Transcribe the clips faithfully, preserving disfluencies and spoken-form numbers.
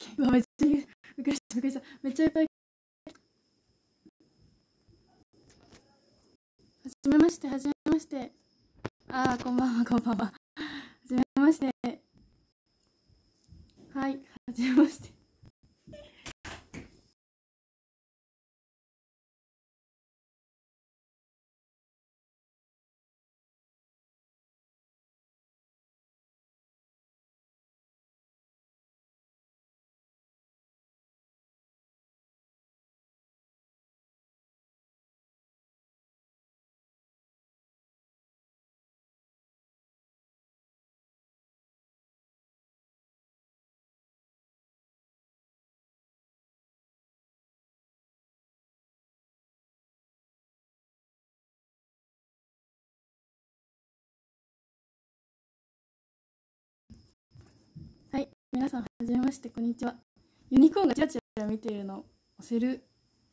うわめっちゃびっくりしたびっくりした。めっちゃいっぱい。はじめましてはじめまして。あーこんばんはこんばんは。はじめまして。はい、はじめまして。はい、皆さんはじめまして、こんにちは。ユニコーンがチラチラ見ているの押せる。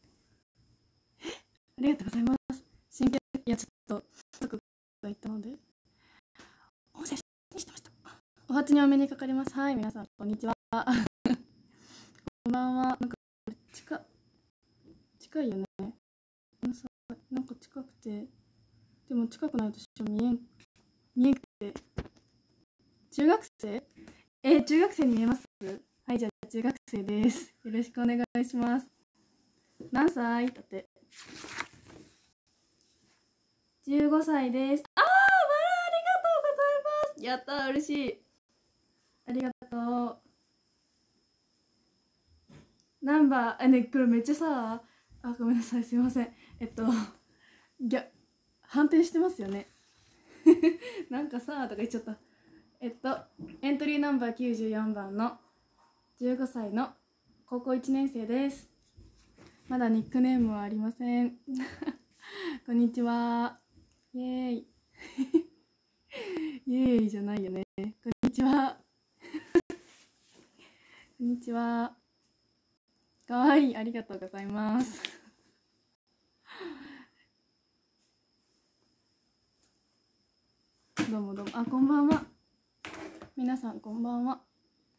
ありがとうございます。真剣、いやちょっと僕が言ったので音声にしてました。お初にお目にかかります。はい、皆さんこんにちは。こんばんは。なんか近近いよね。なんか近くて、でも近くないと見えん見えんくて。中学生？えー、中学生に見えます？はい、じゃあ中学生です。よろしくお願いします。何歳？だってじゅうごさいです。あー、わら、ありがとうございます。やったー、嬉しい。ありがとう。ナンバー、あ、ね、これめっちゃさ、あ、ごめんなさい、すいません。えっと、ぎゃ、反転してますよね。なんかさ、とか言っちゃった。えっと、エントリーナンバーきゅうじゅうよんばんのじゅうごさいの高校いちねん生です。まだニックネームはありません。こんにちは。イエーイ。イエーイじゃないよね。こんにちは。こんにちは。かわいい。ありがとうございます。どうもどうも。あ、こんばんは。皆さんこんばんは。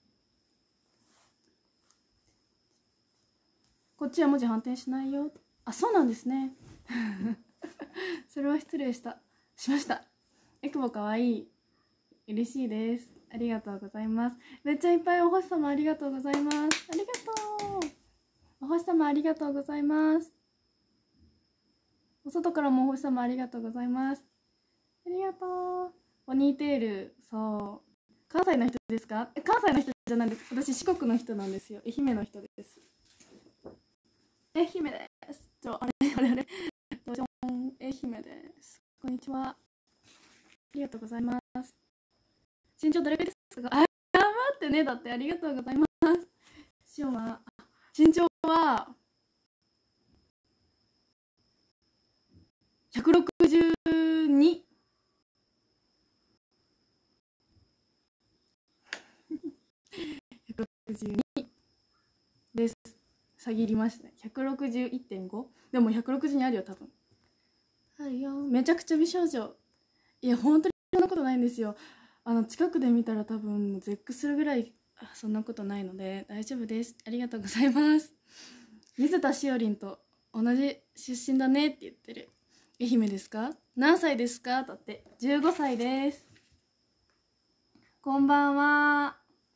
こっちは文字反転しないよ。あ、そうなんですね。それは失礼したしました。えくぼかわいい。嬉しいです。ありがとうございます。めっちゃいっぱいお星様ありがとうございます。ありがとう。お星様ありがとうございます。お外からもお星様ありがとうございます。ありがとう。ポニーテール、そう。関西の人ですか？え、関西の人じゃないです。私四国の人なんですよ。愛媛の人です。愛媛です。ちょ、あれあれあれ。愛媛です。こんにちは。ありがとうございます。身長どれくらいですか？あ、頑張ってね。だってありがとうございます。しおは身長はひゃくろくじゅうに。ひゃくろくじゅうにです。下ぎりましたね。ひゃくろくじゅういってんご。でもひゃくろくじゅうにあるよ多分。あるよ。めちゃくちゃ美少女。いや本当にそんなことないんですよ。あの近くで見たら多分絶句するぐらいそんなことないので大丈夫です。ありがとうございます。水田しおりんと同じ出身だねって言ってる。愛媛ですか？何歳ですか？だってじゅうごさいです。こんばんは。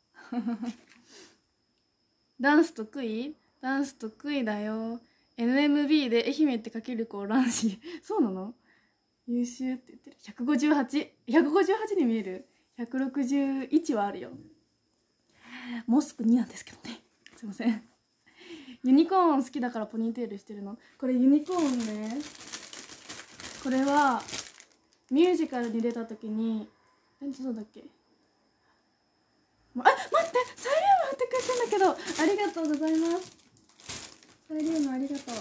ダンス得意？ダンス得意だよ。 エヌエムビー で愛媛って書ける子おらんし。そうなの？優秀って言ってる。ひゃくごじゅうはち。ひゃくごじゅうはちに見える。ひゃくろくじゅういちはあるよ。モスクになんですけどね。すいません。ユニコーン好きだからポニーテールしてるの。これユニコーンね。これはミュージカルに出た時に、何そうだっけ？あ、待って、サイリウム振ってくれたんだけど、ありがとうございます。サイリウムありがとう。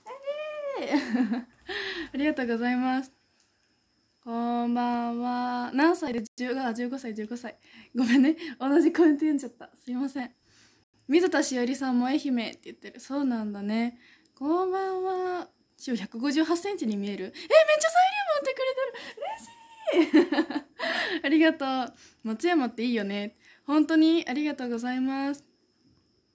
ありがとうございます。こんばんは。何歳でじゅう、あ、じゅうごさい、じゅうごさい。ごめんね。同じコメント読んじゃった。すいません。水田しおりさんも愛媛って言ってる。そうなんだね。こんばんは。しおひゃくごじゅうはちセンチに見える。え、めっちゃサイリウム振ってくれてる。嬉しい。ありがとう。松山っていいよね。本当にありがとうございます。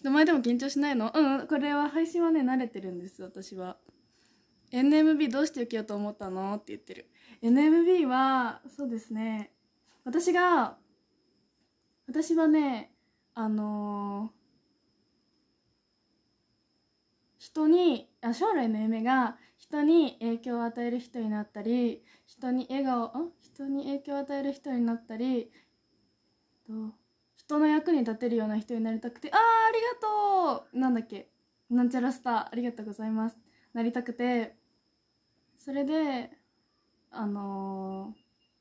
人前でも緊張しないの？うん、これは配信はね、慣れてるんです、私は。エヌエムビー どうして受けようと思ったのって言ってる。エヌエムビー は、そうですね。私が、私はね、あのー、人に、あ、将来の夢が人に影響を与える人になったり、人に笑顔、ん人に影響を与える人になったり、と人の役に立てるような人になりたくて、あー、ありがとう、なんだっけ、なんちゃらスター、ありがとうございます。なりたくて、それで、あの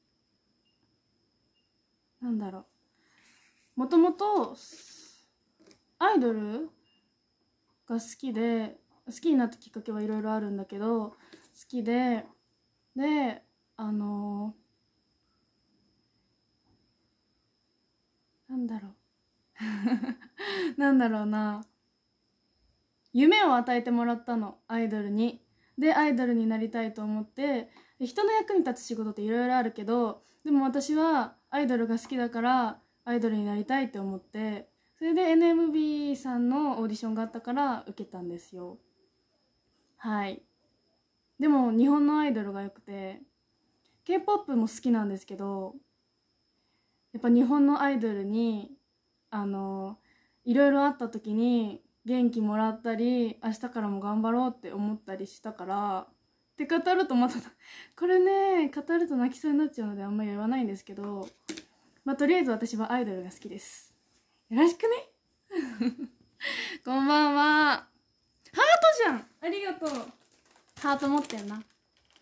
ー、なんだろう、もともとアイドルが好きで、好きになったきっかけはいろいろあるんだけど、好きで、で、あのー、なんだろうなんだろうな、夢を与えてもらったの、アイドルに。で、アイドルになりたいと思って、人の役に立つ仕事っていろいろあるけど、でも私はアイドルが好きだからアイドルになりたいって思って、それで エヌエムビー さんのオーディションがあったから受けたんですよ。はい。でも日本のアイドルが良くて、 K-ポップ も好きなんですけど、やっぱ日本のアイドルにあのいろいろあった時に元気もらったり、明日からも頑張ろうって思ったりしたから。って語るとまたこれね、語ると泣きそうになっちゃうのであんまり言わないんですけど、まあとりあえず私はアイドルが好きです。よろしくねこんばんは。ハートじゃん、ありがとう。ハート持ってんな、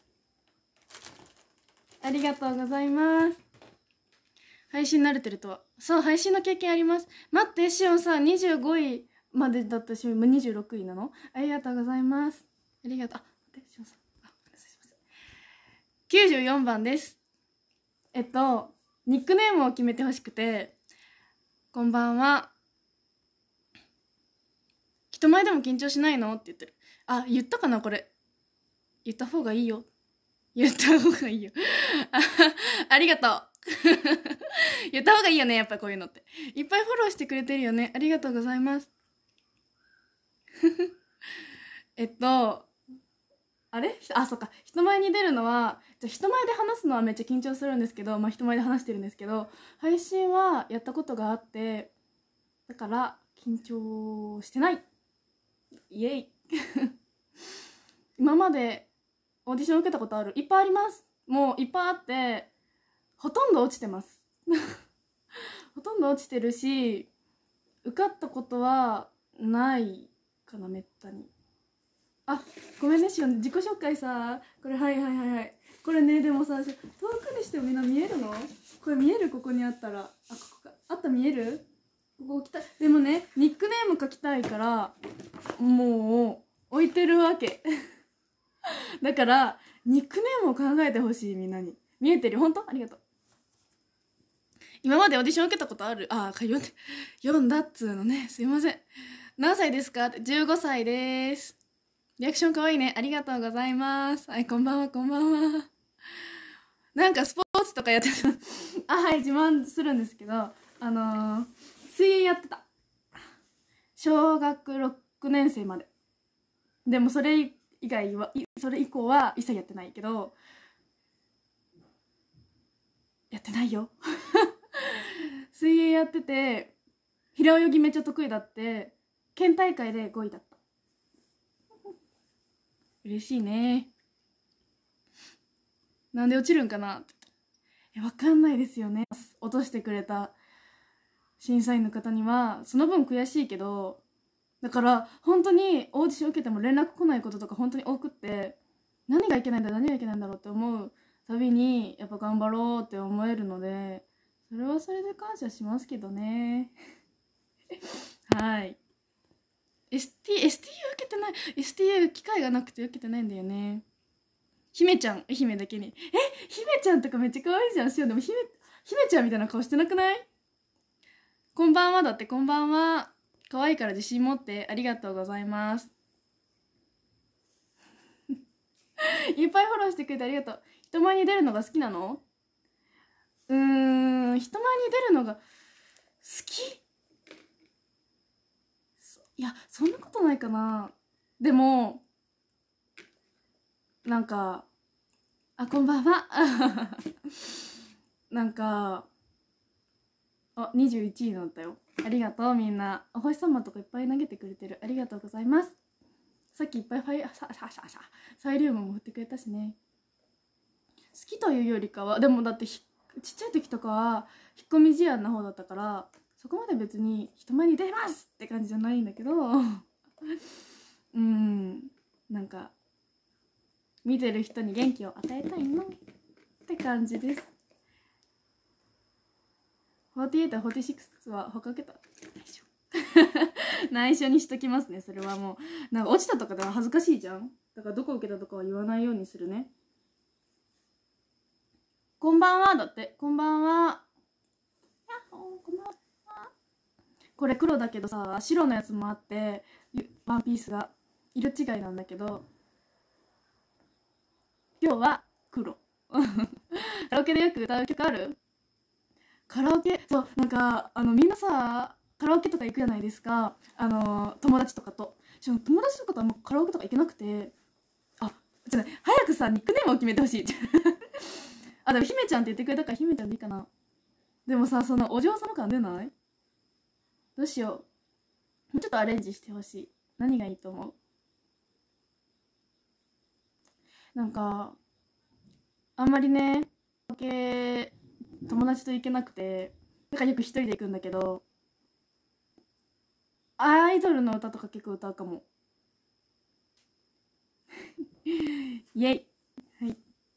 ありがとうございます。配信慣れてるとは。そう、配信の経験あります。待って、しおんさ、にじゅうごいまでだったし、今にじゅうろくいなの？ありがとうございます。ありがとう。あ、待って、しおんさん。あ、お願いします。きゅうじゅうよんばんです。えっと、ニックネームを決めてほしくて、こんばんは。人前でも緊張しないのって言ってる。あ、言ったかなこれ。言った方がいいよ。言った方がいいよ。あ、ありがとう。言った方がいいよね、やっぱこういうのって。いっぱいフォローしてくれてるよね。ありがとうございます。えっと、あれあ、そっか。人前に出るのは、じゃ人前で話すのはめっちゃ緊張するんですけど、まあ人前で話してるんですけど、配信はやったことがあって、だから緊張してない。イエイ。今までオーディション受けたことある？いっぱいあります。もういっぱいあって、ほとんど落ちてます。ほとんど落ちてるし、受かったことはないかな、めったに。あ、ごめんねしおん、自己紹介さ、これ、はいはいはいはい、これね、でもさ、遠くにしてもみんな見えるの？これ見える？ここにあったら、あ、ここか、あった、見える？ここ置きたい。でもね、ニックネーム書きたいからもう置いてるわけだからニックネームを考えてほしい、みんなに。見えてる？本当？ありがとう。今までオーディション受けたことある？ああ、読んで読んだっつうのね、すいません。何歳ですか？じゅうごさいです。リアクションかわいいね、ありがとうございます。はい、こんばんは、こんばんは。なんかスポーツとかやってたあ、はい、自慢するんですけど、あのー、水泳やってた。小学ろくねん生まで。でもそれ以外は、それ以降は一切やってないけど、やってないよ水泳やってて、平泳ぎめっちゃ得意だって、県大会でごいだった。嬉しいね。なんで落ちるんかなって。え、わかんないですよね。落としてくれた審査員の方にはその分悔しいけど、だから本当にオーディション受けても連絡来ないこととか本当に多くって、何がいけないんだ何がいけないんだろうって思うたびにやっぱ頑張ろうって思えるので、それはそれで感謝しますけどねはい。 エスティー、エスティー 受けてない。 エスティー 機会がなくて受けてないんだよね。姫ちゃん、愛媛だけに。え、姫ちゃんとかめっちゃ可愛いじゃん。しお、でも姫姫ちゃんみたいな顔してなくない？こんばんはだって。こんばんは。可愛いから自信持って。ありがとうございますいっぱいフォローしてくれてありがとう。人前に出るのが好きなの？うーん、人前に出るのが好き、 いやそんなことないかな。でもなんかあこんばんはなんかあにじゅういちいになったよ。ありがとうみんな。お星様とかいっぱい投げてくれてる。ありがとうございます。さっきいっぱいファイサササササイリウムも振ってくれたしね。好きというよりかはでもだってちっちゃい時とかは引っ込み思案な方だったからそこまで別に人前に出ますって感じじゃないんだけどうんなんか見てる人に元気を与えたいなって感じです。フォーティエイト、フォーティシックスは他桁内緒内緒にしときますね。それはもうなんか落ちたとかでは恥ずかしいじゃん。だからどこ受けたとかは言わないようにするね。こんばんはだって。こんばんは。やっほーこんばんは。これ黒だけどさ白のやつもあってワンピースが色違いなんだけど今日は黒カラオケでよく歌う曲ある？カラオケそうなんかあのみんなさカラオケとか行くじゃないですか。あの友達とかとしかも友達とかとはもうカラオケとか行けなくてあじゃない早くさニックネームを決めてほしいあでも姫ちゃんって言ってくれたから姫ちゃんでいいかな。でもさそのお嬢様感出ない？どうしよう。もうちょっとアレンジしてほしい。何がいいと思う？なんかあんまりねカラオケ友達と行けなくてだからよく一人で行くんだけどアイドルの歌とか結構歌うかもイエイ。はい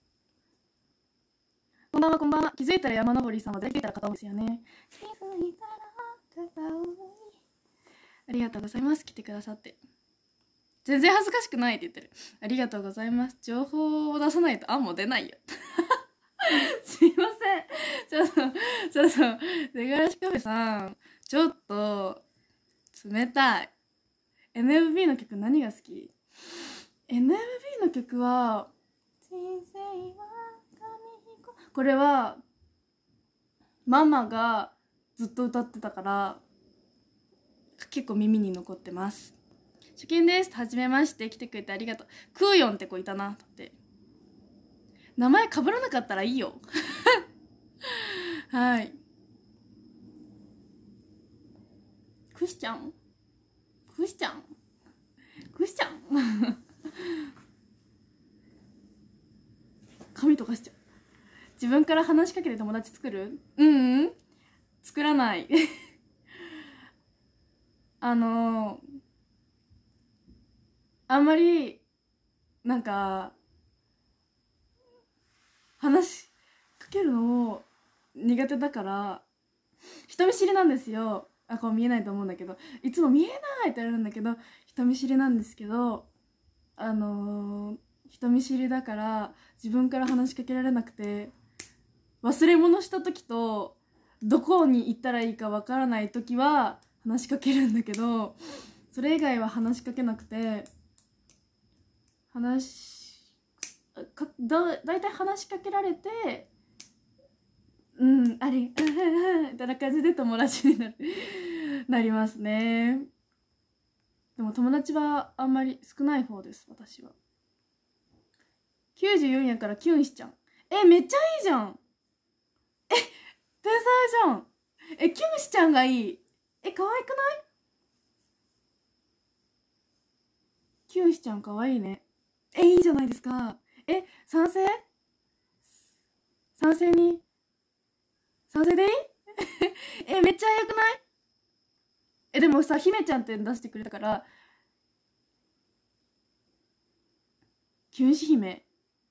こんばんはこんばんは。気づいたら山登りさんは気づいたら片思いですよね。気づいたら片思い。ありがとうございます。来てくださって全然恥ずかしくないって言ってる。ありがとうございます。情報を出さないとあんも出ないよすいませんちょっとちょっと出がらしカフェさんちょっと冷たい。 エヌエムビー の曲何が好き？ エヌエムビー の曲は人生は紙飛行これはママがずっと歌ってたから結構耳に残ってます。初見です。はじめまして。来てくれてありがとう。クーヨンって子いたな。だって名前被らなかったらいいよはいクシちゃんクシちゃんクシちゃん髪とかしちゃう。自分から話しかけて友達作る？うんうん作らないあのー、あんまりなんか話しかけるのも苦手だから人見知りなんですよ。あこう見えないと思うんだけどいつも見えないって言われるんだけど人見知りなんですけどあのー、人見知りだから自分から話しかけられなくて忘れ物した時とどこに行ったらいいかわからない時は話しかけるんだけどそれ以外は話しかけなくて話かだだいたい話しかけられてうんあれみたいな感じで友達になるなりますね。でも友達はあんまり少ない方です私は。きゅうじゅうよんやからキュンしちゃんえめっちゃいいじゃん。え天才じゃん。えキュンしちゃんがいい。え可愛くない？キュンしちゃん可愛いね。えいいじゃないですか。え賛成賛成に賛成でいいえめっちゃ早くない？えでもさ姫ちゃんって出してくれたからキュンし姫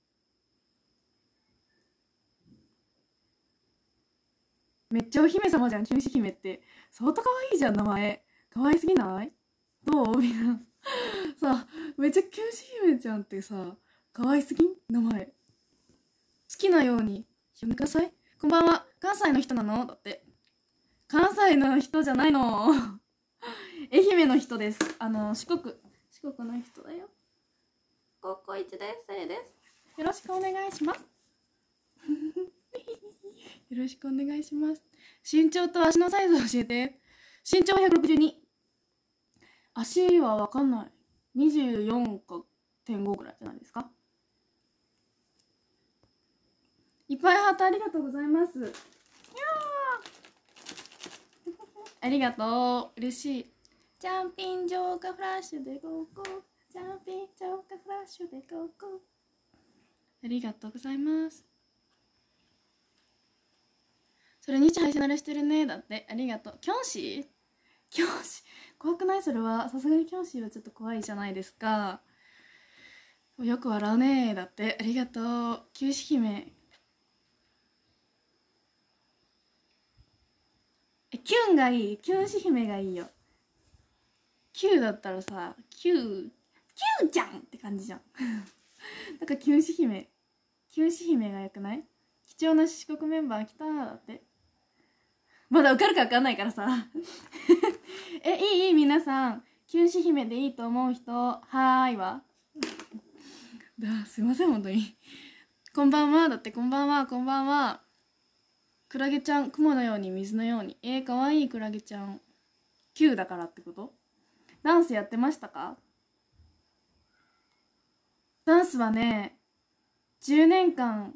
めっちゃお姫様じゃん。キュンし姫って相当可愛いじゃん。名前可愛すぎない？どうみんなさめっちゃキュンし姫ちゃんってさ可愛すぎん？名前好きなように読んでください。こんばんは。関西の人なの？だって関西の人じゃないの愛媛の人です。あの四国四国の人だよ。高校いちねん生です。よろしくお願いしますよろしくお願いします。身長と足のサイズを教えて。身長はひゃくろくじゅうに。 足は分かんない。にじゅうよんかてんごぐらいじゃないですか。いっぱいハートありがとうございます。いやありがとう、嬉しい。ジャンピンジョーカーフラッシュでゴーゴー、ジャンピンジョーカーフラッシュでゴーゴー。ありがとうございます。それ日配信慣れしてるねだって。ありがとう。キョンシーキョンシー怖くない？それはさすがにキョンシーはちょっと怖いじゃないですか。よく笑うねだって。ありがとう。九死姫。え、キュンがいい。キュンシ姫がいいよ。キューだったらさ、キューキューちゃんって感じじゃん。だからキュンシ姫、キュンシ姫がよくない？貴重な四国メンバー来たーだって。まだ受かるか分かんないからさ。え、いいいい、皆さんキュンシ姫でいいと思う人はーいわ。だ、すいません本当に。こんばんはだって。こんばんは、こんばんは。クラゲちゃん、雲のように水のように。えー、かわいいクラゲちゃん。キューだからってこと？ダンスやってましたか？ダンスはね、じゅうねんかん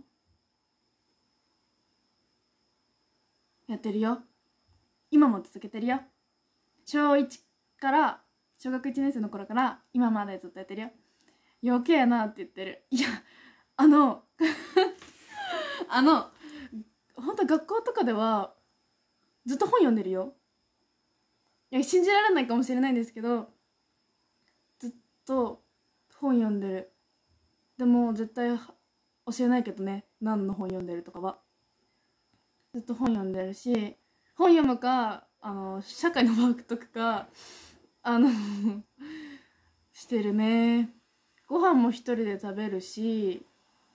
やってるよ。今も続けてるよ。しょういちから小学いちねん生の頃から今までずっとやってるよ。余計やなって言ってる。いや、あのあの本当学校とかではずっと本読んでるよ。いや、信じられないかもしれないんですけど、ずっと本読んでる。でも絶対教えないけどね、何の本読んでるとかは。ずっと本読んでるし、本読むか、あの社会のワークとかあのしてるね。ご飯も一人で食べるし、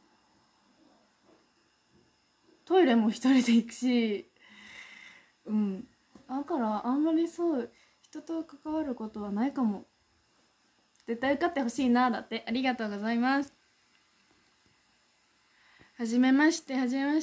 トイレも一人で行くし、うん、だからあんまりそう人と関わることはないかも。絶対受かってほしいなだって。ありがとうございます。はじめまして、はじめまして。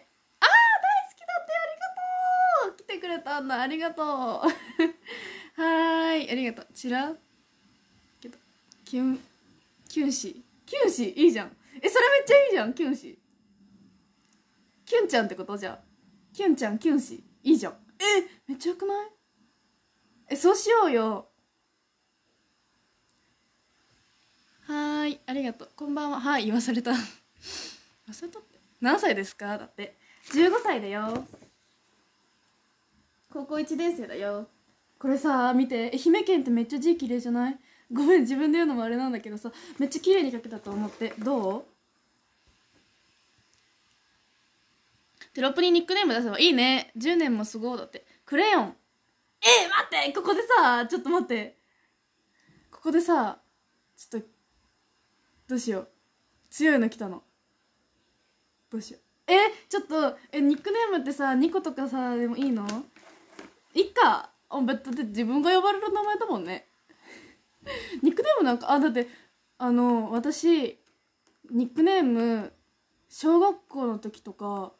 あー、大好きだって。ありがとう。来てくれたんだ。ありがとう。はーい、ありがとう。ちらけどキュンキュンシキュンシいいじゃん。え、それめっちゃいいじゃん。キュンシキュンちゃんってこと？じゃあキュンちゃんキュンシいいじゃん。え、めっちゃよくない？え、そうしようよ。はーい、ありがとう。こんばんは。はい、言わされた。忘れたって。何歳ですか？だってじゅうごさいだよ。高校いちねん生だよ。これさ、見て。愛媛県ってめっちゃ字綺麗じゃない？ごめん、自分で言うのもあれなんだけどさ、めっちゃ綺麗に書けたと思って。どう？テロップにニックネーム出せばいいね。じゅうねんもすごいだって。クレヨン。えー、待って、ここでさ、ちょっと待って、ここでさ、ちょっとどうしよう。強いの来たの。どうしよう。え、ちょっと、え、ニックネームってさ、ニコとかさでもいいの？いっか。あ、だって自分が呼ばれる名前だもんね。ニックネームなんか、あ、だってあの私ニックネーム小学校の時とか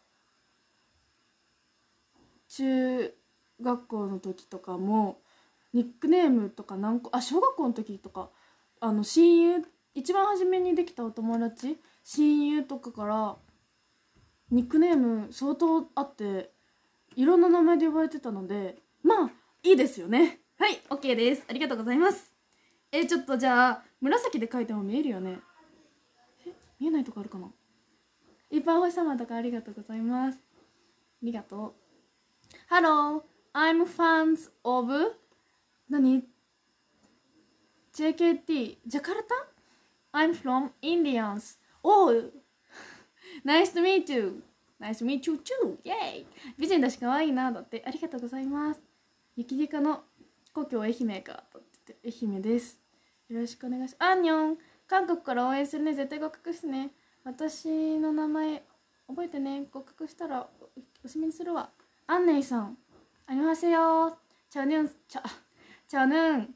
中学校の時とかもニックネームとか何個、あ、小学校の時とか、あの親友、一番初めにできたお友達、親友とかからニックネーム相当あって、いろんな名前で呼ばれてたので、まあいいですよね。はい、 OK です。ありがとうございます。え、ちょっとじゃあ紫で書いても見えるよね？え、見えないとこあるかな？いっぱいお星様とかありがとうございます。ありがとう。Hello, I'm fans of 何 ジェイケーティー ジャカルタ I'm from Indians. Oh, nice to meet you. Nice to meet you too. Yay. 美人だし可愛いなだって。ありがとうございます。雪リカの故郷愛媛かだって。愛媛です。よろしくお願いします。アンニョン、韓国から応援するね。絶対合格してね。私の名前覚えてね。合格したらおしめにするわ。アンネイさん、안녕하세요。저는 저 저는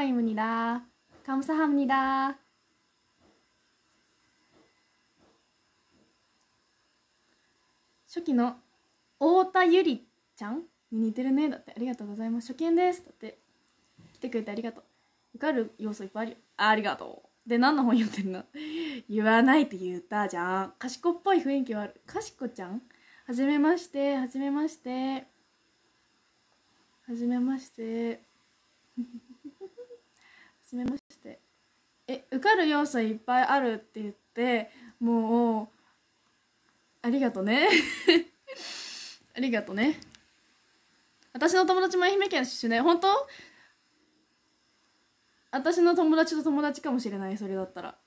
수영입니다。감사합니다。初期の太田ゆりちゃんに似てるねだって。ありがとうございます。初見ですだって。来てくれてありがとう。 受かる要素いっぱいあるよ。あありがとう。で、何の本読んでんの？言わないって言ったじゃん。賢っぽい雰囲気はある。かしこちゃん、はじめまして、はじめまして。はじめまして。はじめまして。え、受かる要素いっぱいあるって言って、もう、ありがとね。ありがとね。私の友達も愛媛県出身で、本当？私の友達と友達かもしれない、それだったら。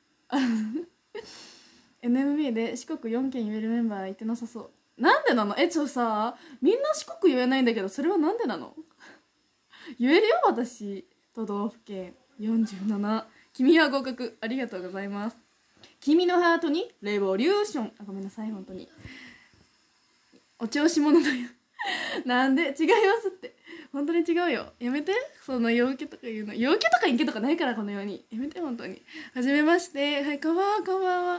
エヌエムビー で四国よん県言えるメンバーいてなさそう。なんでなの？え、ちょさ、みんな四国言えないんだけど、それはなんでなの？言えるよ、私。都道府県よんじゅうなな。君は合格。ありがとうございます。君のハートにレボリューション。あ、ごめんなさい、本当に。お調子者だよ。なんで違いますって。本当に違うよ。やめて。その陽気とか言うの。陽気とか陰気とかないから、このように。やめて、本当に。はじめまして。はい、こんばんは、こんばんは。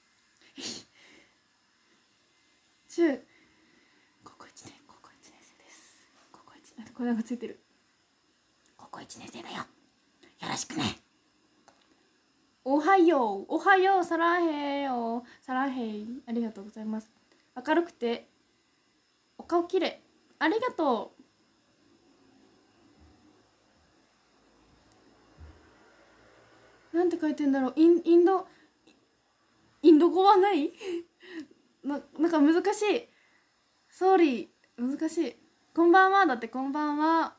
中、高校いちねん、高校いちねん生です。高校いちねん、これなんかついてる。高校いちねん生だよ。よろしくね。おはよう、おはよう、サラヘヨ、サラヘイ。ありがとうございます。明るくて、お顔きれい。ありがとう。なんて書いてんだろう。イン、インド、インド語はないな、なんか難しい。ソーリー、難しい。こんばんは、だってこんばんは。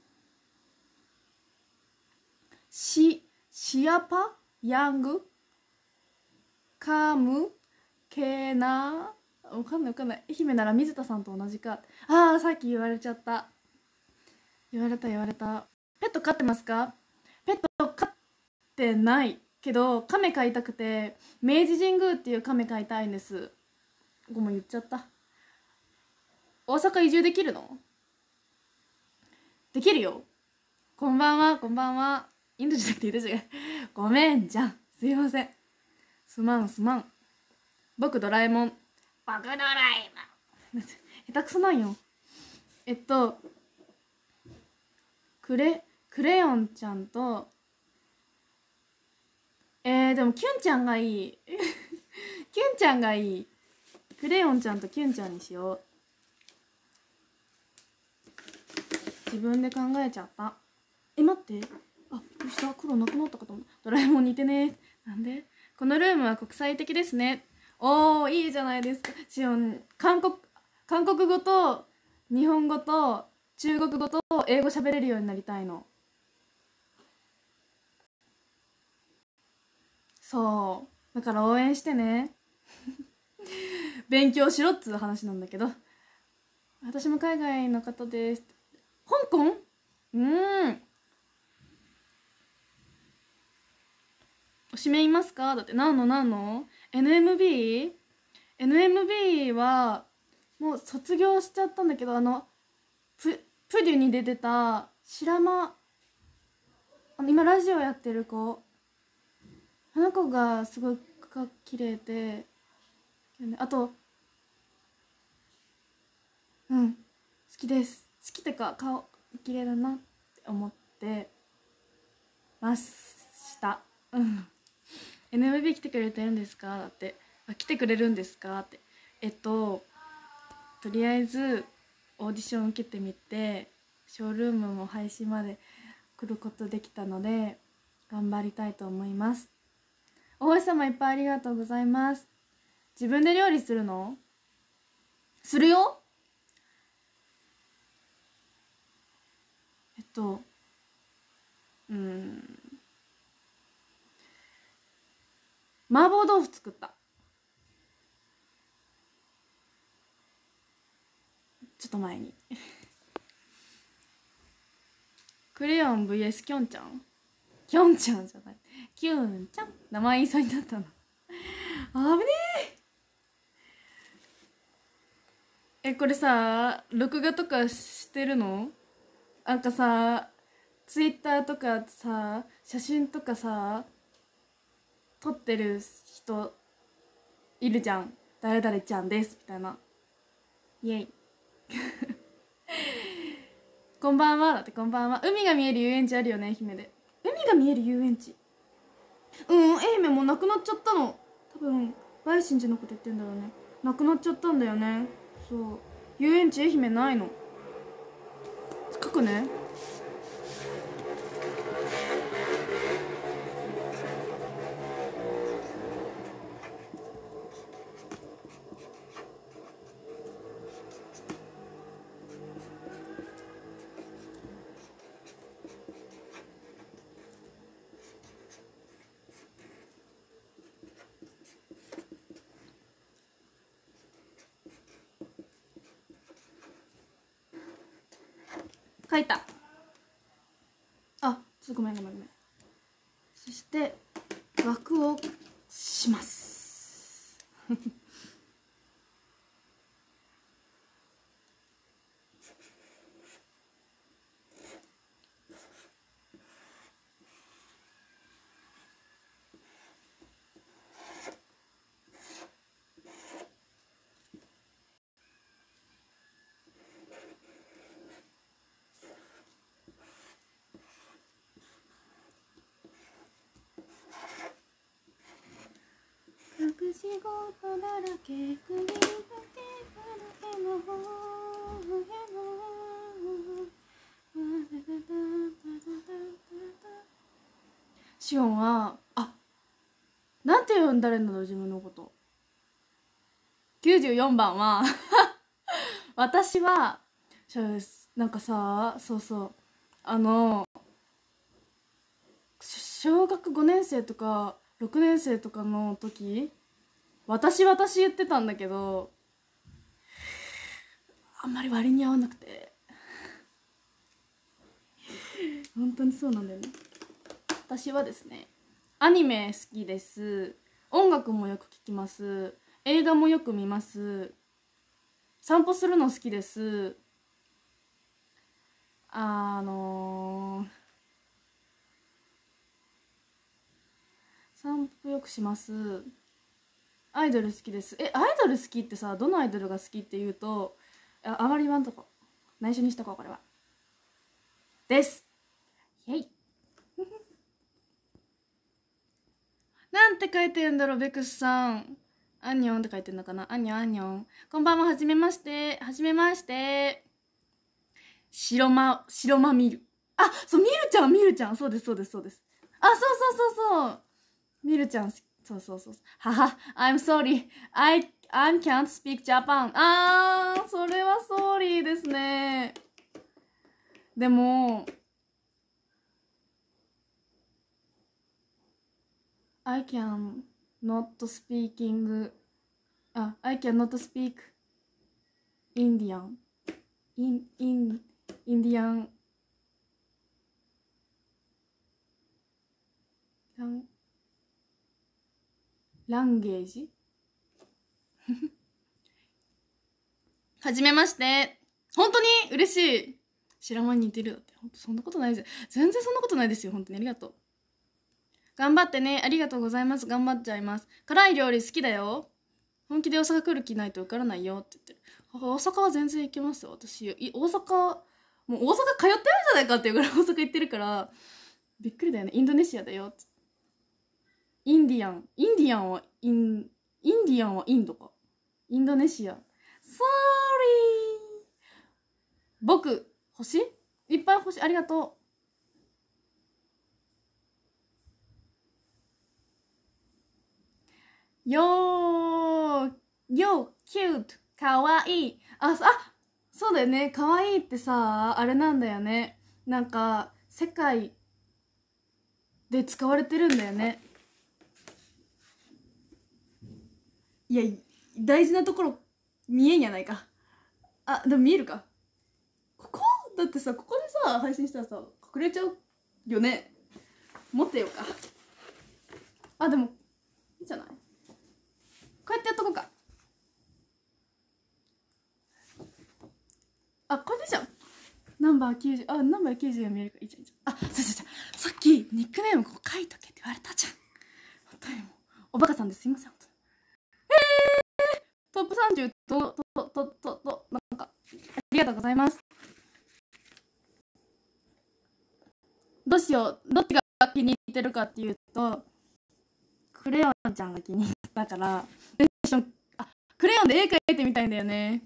し、シアパヤングカムケナ、わかんないわかんない。愛媛なら水田さんと同じか。ああ、さっき言われちゃった。言われた言われた。ペット飼ってますか？ペット飼ってないけど、亀飼いたくて、明治神宮っていう亀飼いたいんです。ごめん、言っちゃった。大阪移住できるの？できるよ。こんばんは、こんばんは。インドじゃなくて言ったじゃん。ごめんじゃん。すいません。すまんすまん。僕ドラえもん。僕ドラえもん。下手くそなんよ。えっと、クレ、クレヨンちゃんと、えー、でもキュンちゃんがいい。キュンちゃんがいい。クレヨンちゃんとキュンちゃんにしよう。自分で考えちゃった。え、待って。あ、どうした？黒なくなったかと思う。ドラえもん似てね。なんで？このルームは国際的ですね。おー、いいじゃないですか。しおん、韓国、韓国語と日本語と中国語と英語喋れるようになりたいの。そう。だから応援してね。勉強しろっつう話なんだけど。私も海外の方です。香港？うーん。おしめいますか？だって何の何の エヌエムビー？ エヌエムビー はもう卒業しちゃったんだけど、あのププデュに出てた白間、あの今ラジオやってる子、あの子がすごいか綺麗で、あとうん好きです。好きってか顔綺麗だなって思ってました。うん。エヌエムビー 来てくれてるんですか？だって。あ、来てくれるんですか？って。えっととりあえずオーディション受けてみて、ショールームも配信まで来ることできたので頑張りたいと思います。お星様いっぱいありがとうございます。自分で料理するの？するよ。えっとうーん麻婆豆腐作った。ちょっと前に。クレヨン ブイエス きょんちゃん、きょんちゃんじゃない、きゅんちゃん、名前言いそうになったの。あぶねえ。え、これさ、録画とかしてるの？なんかさ、ツイッターとかさ、写真とかさ撮ってる人いるじゃん。誰々ちゃんですみたいな。イエイ。こんばんは。だってこんばんは。海が見える遊園地あるよね、愛媛で。海が見える遊園地。うん愛媛もうなくなっちゃったの。多分バイシンジのこと言ってんだろうね。なくなっちゃったんだよね。そう遊園地愛媛ないの。書くね。書いた。あ、ちょっとごめんごめんごめん。そして枠をします隠し事だらけ、首だけだらけの方へのシオンは、あ、なんて呼んだらいいんだろう自分のこと。きゅうじゅうよんばんは私はなんかさ、そうそう、あの小学ごねん生とかろくねん生とかの時、私私言ってたんだけど、あんまり割に合わなくて本当にそうなんだよね。私はですね、アニメ好きです、音楽もよく聴きます、映画もよく見ます、散歩するの好きです、あのー、散歩よくします、アイドル好きです。え、アイドル好きってさ、どのアイドルが好きって言うと、あ, あまり言わんとこ、内緒にしとこう、これはです。イェイなんて書いてるんだろう、ベクスさん。アンニョンって書いてるのかな。アンニョンアンニョン、こんばんは。はじめまして、はじめまして。白間白間みる、あ、そう、みるちゃん、みるちゃん、そうですそうですそうです。あ、そうそうそうそう、みるちゃん、そうそうそう、はは I'm sorry I I can't speak Japan。 あー、それはソーリーですね。でもI can not speaking あ I can not speak Indian in in Indian ランランゲージはじめまして。本当に嬉しい。白間に似てるだって。本当そんなことないです。全然そんなことないですよ。本当にありがとう。頑張ってね。ありがとうございます。頑張っちゃいます。辛い料理好きだよ。本気で大阪来る気ないと受からないよって言ってる。大阪は全然行けますよ。私、大阪、もう大阪通ってるんじゃないかっていうぐらい大阪行ってるから、びっくりだよね。インドネシアだよって。インディアン。インディアンはイン、インディアンはインドか。インドネシア。Sorry。僕、星いっぱい星、ありがとう。よー、よー、キュート、かわいい。あ、あ、そうだよね。かわいいってさ、あれなんだよね。なんか、世界で使われてるんだよね。いや、大事なところ見えんやないか。あ、でも見えるか。ここだってさ、ここでさ配信したらさ隠れちゃうよね。持ってようか。あ、でもいいんじゃない、こうやってやっとこうか。あ、これでいいじゃん。ナンバーきゅうじゅう、あ、ナンバーきゅうじゅうが見えるからいいじゃんいいじゃん。あ、そうそうそう、さっきニックネームここ書いとけって言われたじゃん。本当にもうおバカさんですいません。えー、トップさんじゅうとととととなんかありがとうございます。どうしよう、どっちが気てるかっていうと、クレヨンちゃんが気に入ったから、あ、クレヨンで絵描いてみたいんだよね。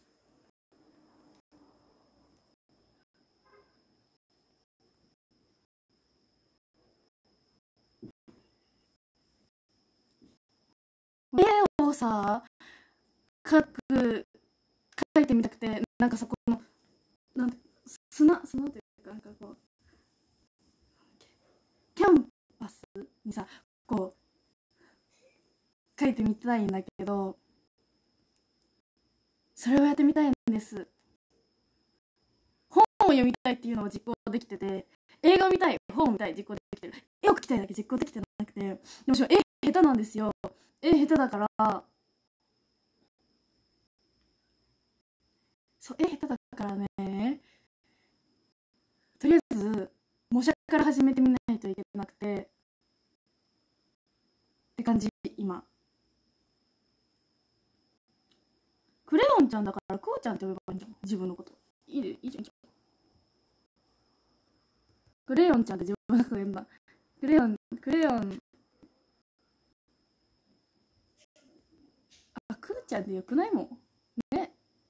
絵をさ、描く、描いてみたくて、なんかそこの、なんて、砂、砂というか、なんかこう、キャンパスにさ、こう、描いてみたいんだけど、それをやってみたいんです。本を読みたいっていうのを実行できてて、映画を見たい、本を見たい、実行できてる。絵を描きたいだけ実行できてなくて、でも絵下手なんですよ。絵下手だから、そう、絵下手だからね、とりあえず、模写から始めてみないといけなくて、って感じ、今。クレヨンちゃんだから、クーちゃんって呼べばいいんじゃん、自分のこと。いいで、いいじゃん、いいじゃん。クレヨンちゃんって自分のこと言うんだ。クレヨン、クレヨン。あ、クーちゃんでよくないもん。ね。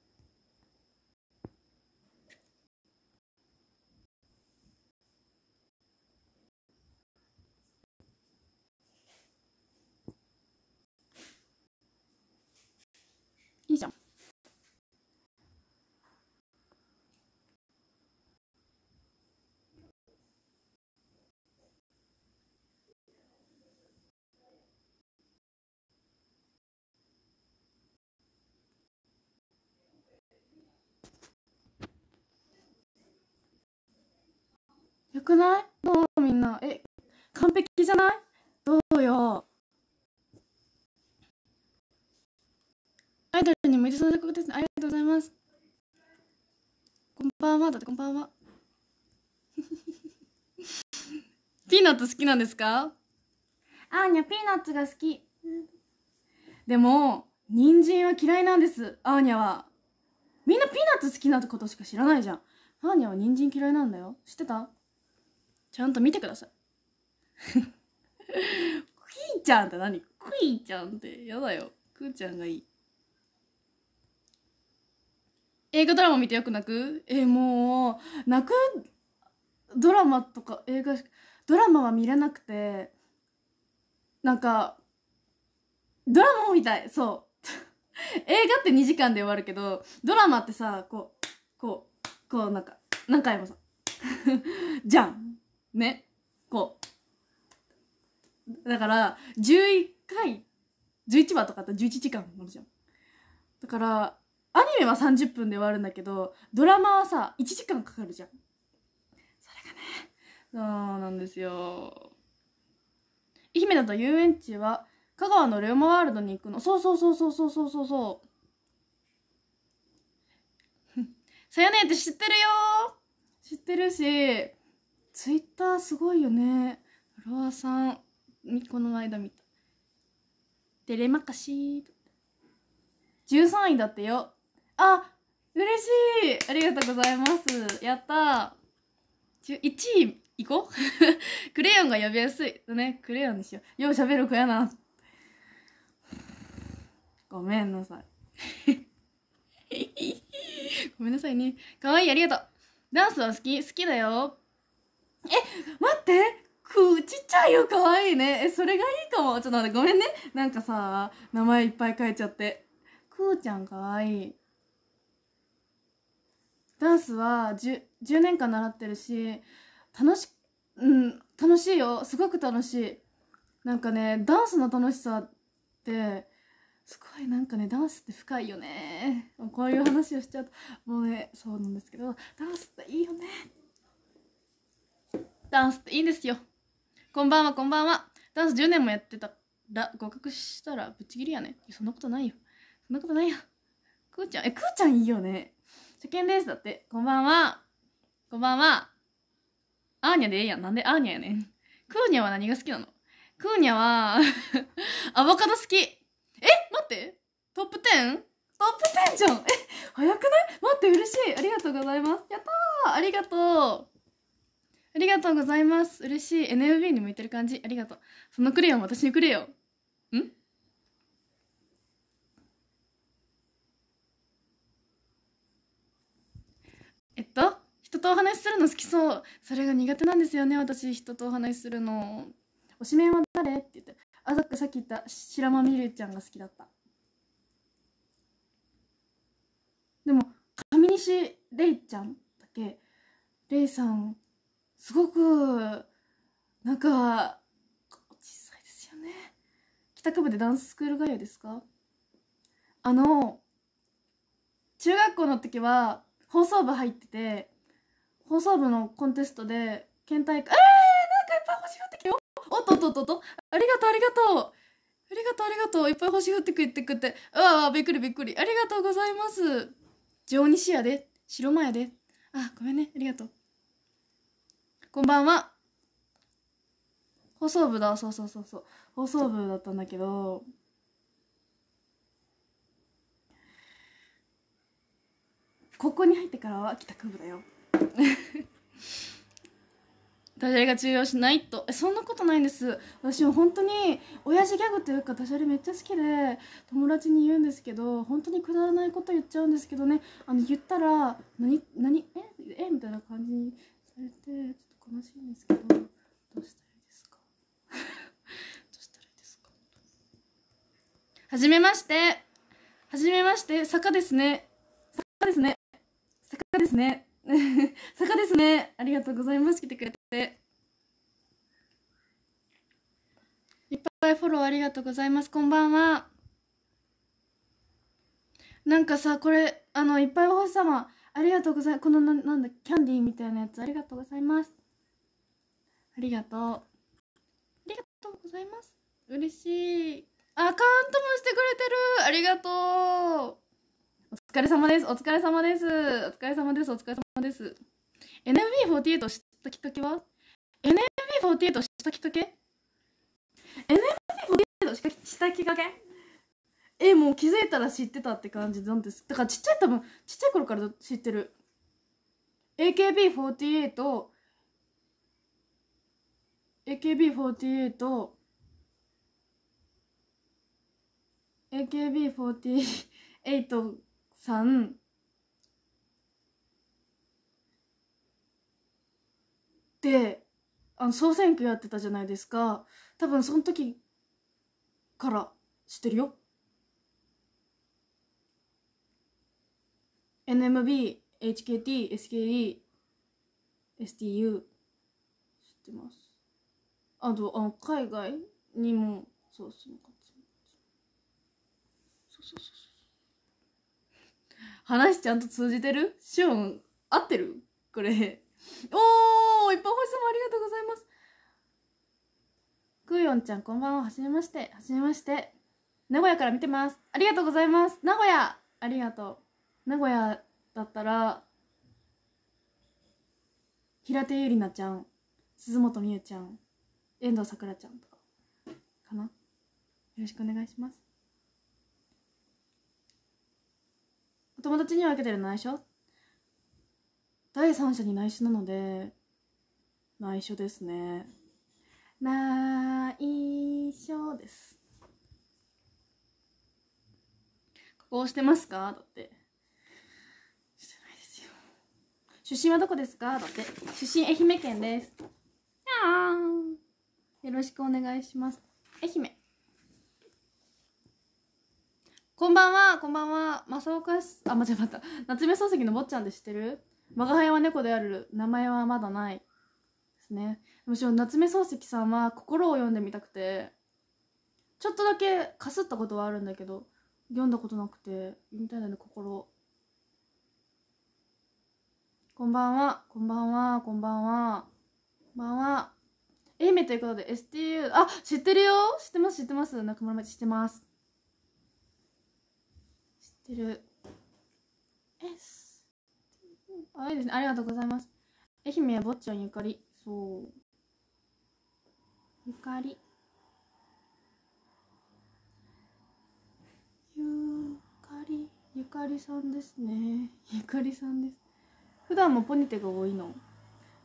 いいじゃん。よくない？どうみんな。え、完璧じゃない？どうよ。アイドルに向いてそうな曲ですね。ありがとうございます。こんばんは。だってこんばんは。ピーナッツ好きなんですか？あーにゃ、ピーナッツが好き。でも、人参は嫌いなんです、アーニャは。みんなピーナッツ好きなことしか知らないじゃん。アーニャは人参嫌いなんだよ。知ってた？ちゃんと見てください。クイーちゃんって何？クイーちゃんってやだよ。クーちゃんがいい。映画ドラマ見てよく泣く？え、もう、泣くドラマとか映画、ドラマは見れなくて、なんか、ドラマを見たい。そう。映画ってにじかんで終わるけど、ドラマってさ、こう、こう、こうなんか、何回もさ、じゃん。ね。こう。だから、じゅういっかい、じゅういちわとかあったらじゅういちじかんあるじゃん。だから、アニメはさんじゅっぷんで終わるんだけど、ドラマはさ、いちじかんかかるじゃん。それがね、そうなんですよ。愛媛だと遊園地は、香川のレオマワールドに行くの。そうそうそうそうそうそうそうそう。さやねって知ってるよ。知ってるし、ツイッターすごいよね。フロアさん、この間見た。テレマカシー。じゅうさんいだってよ。あ、嬉しい。ありがとうございます。やったー。いちい行こう。クレヨンが呼びやすい。ね、クレヨンにしよう。よう喋る子やな。ごめんなさい。ごめんなさいね。かわいい、ありがとう。ダンスは好き？好きだよ。え、待って。くちっちゃいよ、かわいいね。え、それがいいかも。ちょっと待って、ごめんね。なんかさ、名前いっぱい書いちゃって。くーちゃんかわいい。ダンスは 10, じゅうねんかん習ってるし、楽し、うん、楽しいよ。すごく楽しい。なんかね、ダンスの楽しさって、すごいなんかね、ダンスって深いよね。こういう話をしちゃうと、もうね、そうなんですけど、ダンスっていいよね。ダンスっていいんですよ。こんばんは、こんばんは。ダンスじゅうねんもやってたら、合格したらぶっちぎりやね。そんなことないよ。そんなことないよ。くーちゃん、え、くーちゃんいいよね。初見です。だって。こんばんは。こんばんは。アーニャでええやん。なんでアーニャやねん。クーニャは何が好きなの？クーニャはアボカド好き。え、待って。トップ テン？ トップテンじゃん。え、早くない？待って、嬉しい。ありがとうございます。やったー。ありがとう。 ありがとうございます。嬉しい。 エヌエムビー に向いてる感じ。ありがとう。そのクレヨン私にくれよ。んえっと人とお話しするの好きそう。それが苦手なんですよね、私。人とお話しするの。推しメンは誰って言って、あ、さっき言った白間みるちゃんが好きだった。でも上西レイちゃんだっけ、レイさんすごくなんか小さいですよね。帰宅部でダンススクール通いですか？あの中学校の時は放送部入ってて、放送部のコンテストで県大会、えー、なんかいっぱい星降ってきてよ。おっとっとっとっと、ありがとうありがとうありがとうありがとう、いっぱい星降ってくってくって、うわあびっくりびっくり、ありがとうございます。上西やで、白間やで、あ、ごめんね、ありがとう。こんばんは。放送部だ、そうそうそうそう、放送部だったんだけど、ここに入ってからは帰宅部だよ。ダジャレが通用しないと。え、そんなことないんです。私も本当に親父ギャグというかダジャレめっちゃ好きで友達に言うんですけど、本当にくだらないこと言っちゃうんですけどね、あの言ったら何何ええみたいな感じにされてちょっと悲しいんですけど、どうしたらいいですか？どうしたらいいですか？はじめまして。はじめまして。坂ですね。坂ですね。坂ですね。坂ですね。ありがとうございます。来てくれて。いっぱいフォローありがとうございます。こんばんは。なんかさ、これ、あの、いっぱいお星様、ありがとうございます。このな、なんだ、キャンディーみたいなやつ、ありがとうございます。ありがとう。ありがとうございます。嬉しい。アカウントもしてくれてる。ありがとう。お疲れ様です。お疲れ様です。お疲れ様です。お疲れ様です。エヌエムビーフォーティーエイト 知ったきっかけは？ エヌエムビーフォーティーエイト 知ったきっかけ？ エヌエムビーフォーティーエイト 知ったきっかけ？え、もう気づいたら知ってたって感じなんです。だからちっちゃい、多分ちっちゃい頃から知ってる。 エーケービーフォーティーエイト エーケービーフォーティーエイト エーケービーフォーティーエイト さんであの総選挙やってたじゃないですか。多分その時から知ってるよ。 エヌエムビー、エイチケーティー、エスケーイー、エスティーユー 知ってます。あとあの海外にもそうそうそうそうそうそう、話ちゃんと通じてる？シオン合ってる？これおー、いっぱい星様ありがとうございます。クーヨンちゃんこんばんは。はじめまして。はじめまして。名古屋から見てます。ありがとうございます。名古屋ありがとう。名古屋だったら平手友梨奈ちゃん、鈴本美優ちゃん、遠藤さくらちゃんとかかな。よろしくお願いします。お友達には受けてる内緒？第三者に内緒なので内緒ですね。内緒です。こうしてますか？だってしてないですよ。出身はどこですか？だって出身愛媛県です。あー、よろしくお願いします。愛媛。こんばんは。こんばんは。正岡すあ間違った。夏目漱石の坊ちゃんで知ってる？我が輩は猫である。名前はまだないですね。むしろ夏目漱石さんは心を読んでみたくて、ちょっとだけかすったことはあるんだけど読んだことなくて読みたいので心。こんばんは。こんばんは。こんばんは。こんばんは。愛媛ということで エスティーユー、 あ、知ってるよ。知ってます知ってます。中村町知ってます。知ってる。 S あ、いいですね。ありがとうございます。愛媛は坊ちゃんゆかり。そうゆかりゆかりゆかりさんですね。ゆかりさんです。普段もポニテが多いの？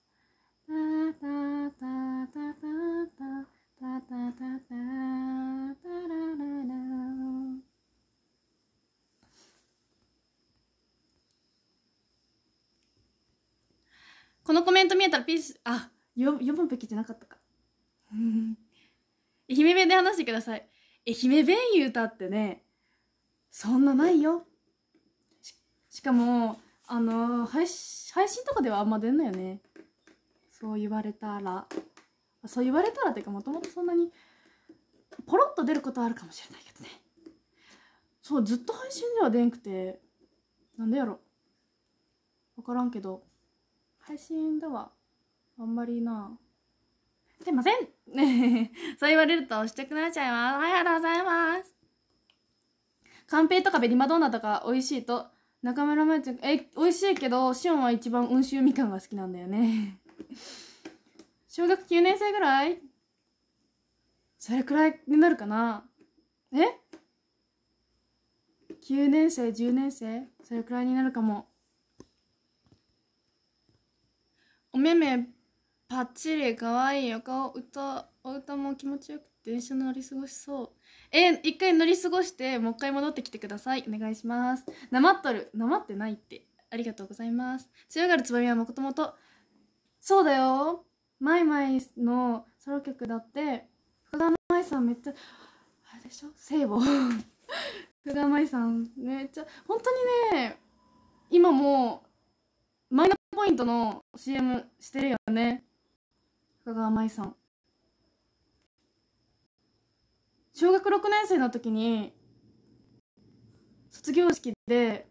タタタタタタタタタタラララ。このコメント見えたらピース、あ、よ読むべきじゃなかったか。愛媛弁で話してください。愛媛弁言うたってね、そんなないよ。 し, しかもあの配信配信とかではあんま出んのよね。そう言われたらそう言われたらっていうか、もともとそんなにポロッと出ることはあるかもしれないけどね。そう、ずっと配信では出んくて、なんでやろ分からんけど、配信ではあんまりな。すいませんそう言われると押したくなっちゃいます。ありがとうございます。カンペイとかベリマドーナとか美味しいと中村まゆちゃん、え、美味しいけどシオンは一番温州みかんが好きなんだよね小学きゅうねん生ぐらい、それくらいになるかな。えきゅうねん生じゅうねん生、それくらいになるかも。お目目パッチリかわいいよ。顔歌お歌も気持ちよくて電車乗り過ごしそう。え一回乗り過ごしてもう一回戻ってきてください。お願いします。なまっとる、なまってないって。ありがとうございます。強がるつばみはもともとそうだよ。 マイマイのソロ曲だって。深川舞さんめっちゃあれでしょ、聖母深川舞さんめっちゃ本当にね、今もマイナポイントの シーエム してるよね、深川舞さん。小学ろくねん生の時に卒業式で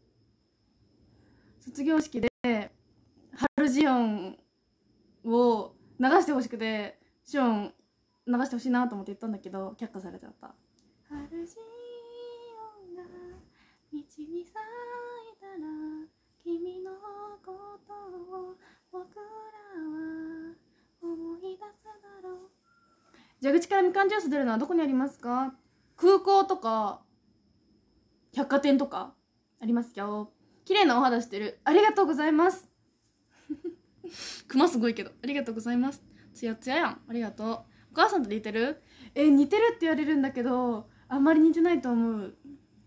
卒業式でハルジオンを流してほしくて、シオン流してほしいなと思って言ったんだけど却下されちゃった。ハルジオンが道に咲いたら君のことを僕らは思い出すだろう。蛇口からみかんジュース出るのはどこにありますか？空港とか百貨店とかありますよ。綺麗なお肌してる。ありがとうございます。クマすごいけどありがとうございます。ツヤツヤやん。ありがとう。お母さんと似てる？え、似てるって言われるんだけどあんまり似てないと思う。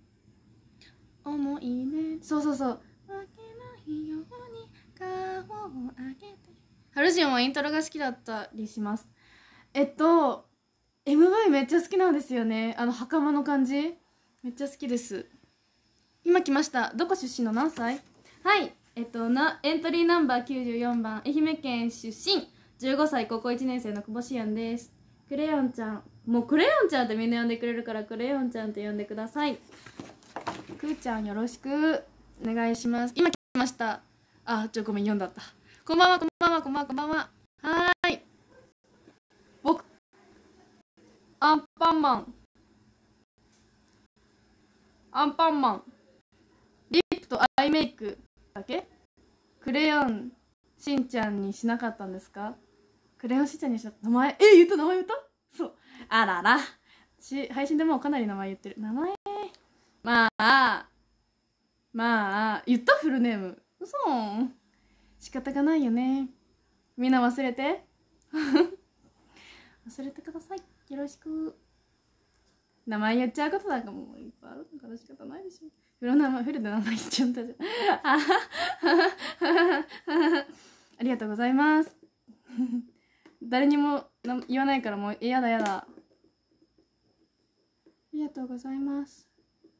思いね。そうそうそう。負けないように顔を上げて。ハルジオンはイントロが好きだったりします。えっと エムブイ めっちゃ好きなんですよね。あの袴の感じめっちゃ好きです。今来ました。どこ出身の何歳？はい、えっとなエントリーナンバーきゅうじゅうよんばん、愛媛県出身、じゅうごさい、高校いちねん生の久保志安です。クレヨンちゃん、もうクレヨンちゃんってみんな呼んでくれるからクレヨンちゃんって呼んでください。くーちゃんよろしくお願いします。今来ました。あ、ちょごめん読んだった。こんばんはこんばんはこんばんはこんばんは。はーい、僕アンパンマンアンパンマンリップとアイメイクだけ。クレヨンしんちゃんにしなかったんですか？クレヨンしんちゃんにしちゃった。名前え言った名前言った。そう、あららし配信でもうかなり名前言ってる。名前まあまあ言った。フルネーム嘘。仕方がないよね。みんな忘れて忘れてください。よろしく。名前言っちゃうことなんかもういっぱいあるから仕方ないでしょ。フル名前フルで名前言っちゃったじゃんありがとうございます誰にも言わないからもうやだやだ。ありがとうございます。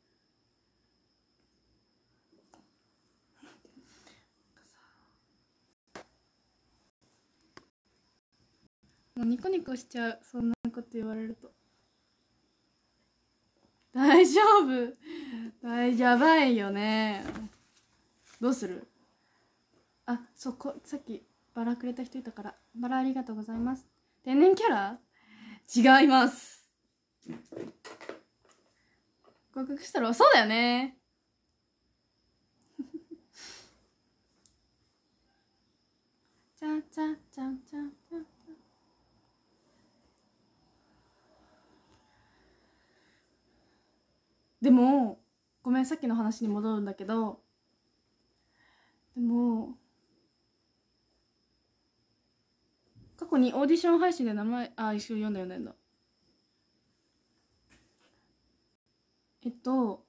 もうニコニコしちゃう、そんなこと言われると。大丈夫大やばいよね。どうする？あ、そこさっきバラくれた人いたから、バラありがとうございます。天然キャラ？違います。合格したらそうだよねチャチャチャチャチャ。でもごめん、さっきの話に戻るんだけど、でも過去にオーディション配信で名前あ一緒に読んだ読んだ読んだえっと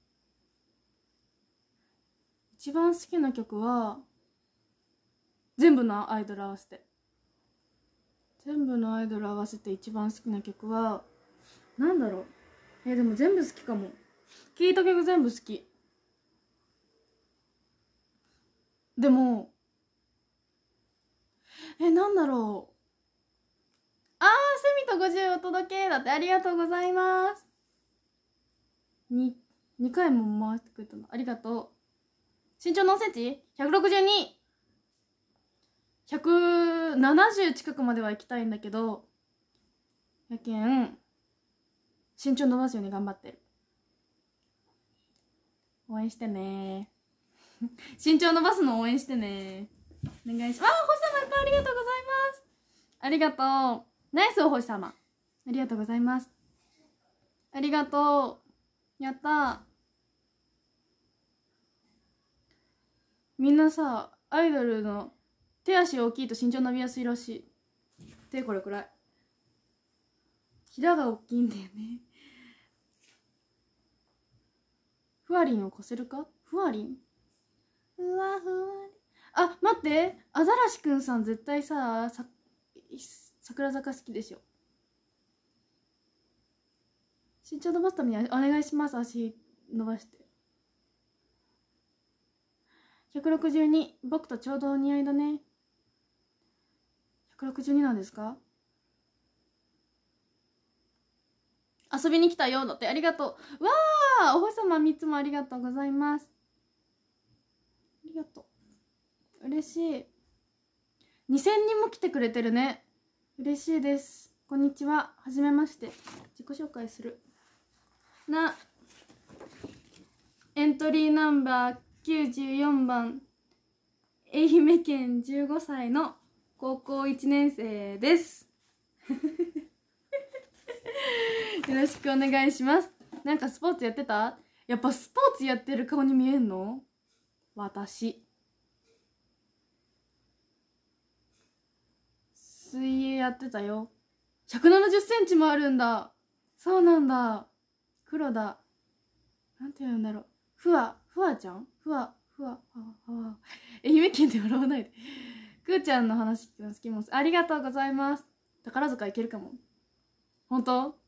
一番好きな曲は全部のアイドル合わせて全部のアイドル合わせて一番好きな曲はなんだろう。えでも全部好きかも。聴いた曲全部好き。でもえなんだろう。あーセミとごじゅうお届けだって。ありがとうございます。ににかいも回してくれたのありがとう。身長何センチ？ ひゃくろくじゅうに。ひゃくななじゅう近くまでは行きたいんだけど、やけん身長伸ばすように頑張ってる。応援してね身長伸ばすの応援してね。お願いします。あー星様いっぱいありがとうございます。ありがとう。ナイスお星様ありがとうございます。ありがとう。やったー。みんなさアイドルの手足大きいと身長伸びやすいらしい。手これくらい。ひらが大きいんだよね。ふわりんを越せるか。ふわりんふわふわり。あ待って、アザラシくんさん絶対ささ桜坂好きでしょ。身長伸ばすためにお願いします。足伸ばして。ひゃくろくじゅうに、僕とちょうどお似合いだね。ひゃくろくじゅうになんですか？遊びに来たよだって。ありがとう。わあ、お星様みっつもありがとうございます。ありがとう。嬉しい。にせんにんも来てくれてるね。嬉しいです。こんにちは。はじめまして。自己紹介する。な、エントリーナンバーきゅうじゅうよんばん、愛媛県じゅうごさいの高校いちねん生です。よろしくお願いします。なんかスポーツやってた？やっぱスポーツやってる顔に見えんの？私。水泳やってたよ。ひゃくななじゅっセンチもあるんだ。そうなんだ。黒だ。なんて言うんだろう。ふわ、ふわちゃんふわ、ふわ、ふわ、ふわ。愛媛県で笑わないで。くーちゃんの話聞くの好きもん。ありがとうございます。宝塚いけるかも。ほんと？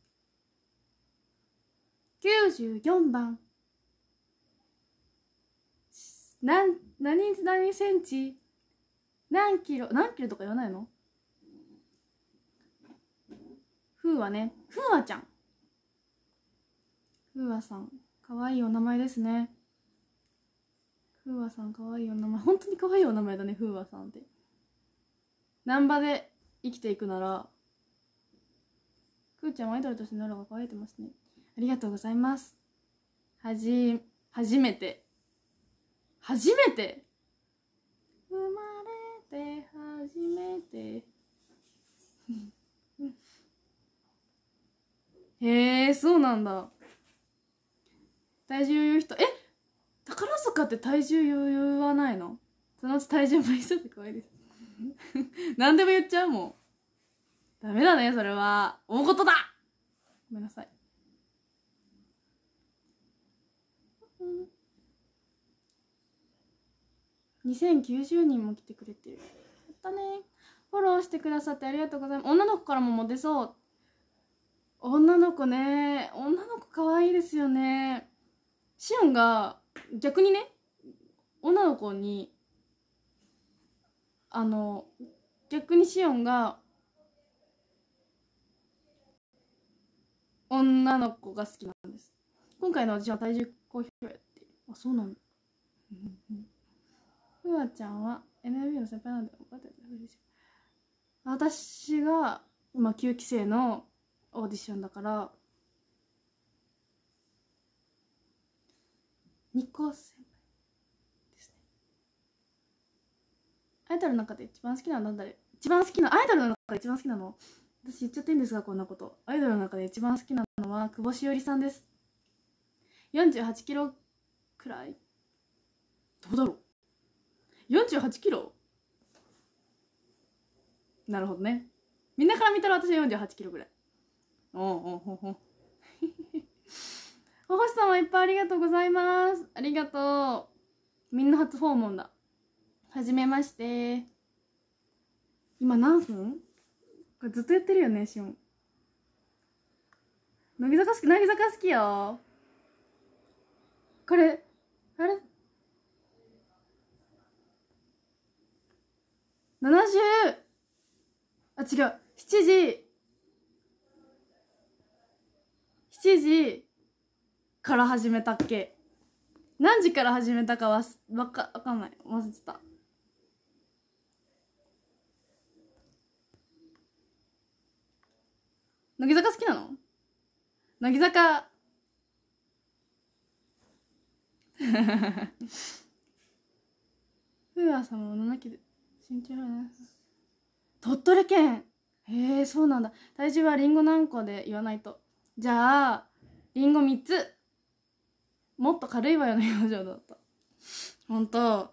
きゅうじゅうよん 番。なん、何、何センチ？何キロ？何キロとか言わないの？ふうはね、ふうわちゃん。ふうわさん。かわいいお名前ですね。ふうわさんかわいいお名前。本当にかわいいお名前だね、ふうわさんって。難波で生きていくなら、くーちゃんはアイドルとしてのロが輝いてますね。ありがとうございます。はじ、初めて。初めて生まれて初めて。へえ、そうなんだ。体重言う人、え、宝塚って体重言わないの？そのうち体重も一緒って可愛いです。何でも言っちゃうもん。ダメだね、それは。大事だ。ごめんなさい。にせんきゅうじゅうにんも来てくれてる。やったね。フォローしてくださってありがとうございます。女の子からもモテそう。女の子ね、女の子可愛いですよね。シオンが逆にね、女の子にあの逆にシオンが女の子が好きなんです。今回の私は体重公表やって。あ、そうなんだ。ふわちゃんは エヌエービー の先輩なんで分かってる。私が今きゅうき生のオーディションだからにこ先輩ですね。アイドルの中で一番好きなのなんだろう。一番好きなアイドルの中で一番好きなの、私言っちゃっていいんですが、こんなこと。アイドルの中で一番好きなのは久保しおりさんです。よんじゅうはちキロくらい、どうだろう。よんじゅうはちキロ、なるほどね。みんなから見たら私はよんじゅうはちキロぐらい。おおおほほお星さんはいっぱいありがとうございます。ありがとう。みんな初訪問だ。はじめまして。今何分？これずっとやってるよね、しおん。乃木坂好き、乃木坂好きよ。これ、あれ ?ななじゅう! あ、違う。しちじ。しちじから始めたっけ？何時から始めたかはわか、わかんない。忘れてた。乃木坂好きなの？乃木坂ふうあさんもななきで身長鳥取県。へえ、そうなんだ。体重はリンゴ何個で言わないと。じゃあリンゴみっつ。もっと軽いわよね、表情だった。ほんと。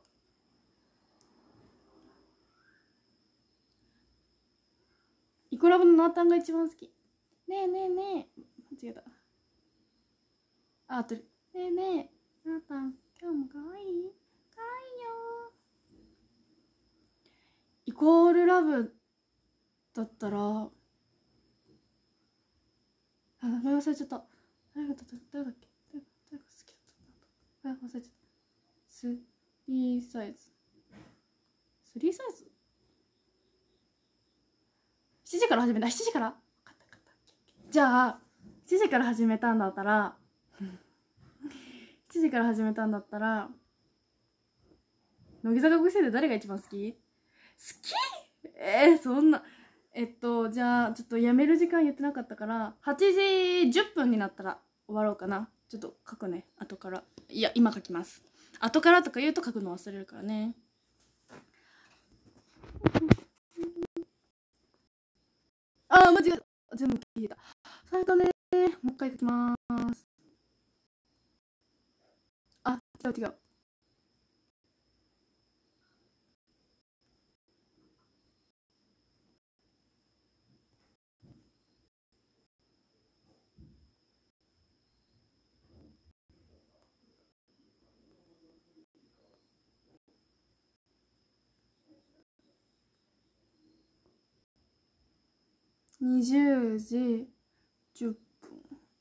イコラブのナータンが一番好き。ねえねえねえ、間違えた。あ、あとねえねえナータン今日もかわいいかわいいよ。イコールラブだったら、あ、名前忘れちゃった。誰が誰だっけ、誰が好きだったんだ。あ、忘れちゃった。スリーサイズ。スリーサイズしちじから始めた。しちじからじゃあしちじから始めたんだったらしちじから始めたんだったら乃木坂ご期生で誰が一番好き？好き？えー、そんな。えっとじゃあちょっとやめる時間言ってなかったからはちじじゅっぷんになったら終わろうかな。ちょっと書くね、後から。いや今書きます。後からとか言うと書くの忘れるからね。あー間違えた、全部聞いた。最後ね、もう一回書きます。あ、違う違う。にじゅうじじゅっぷん。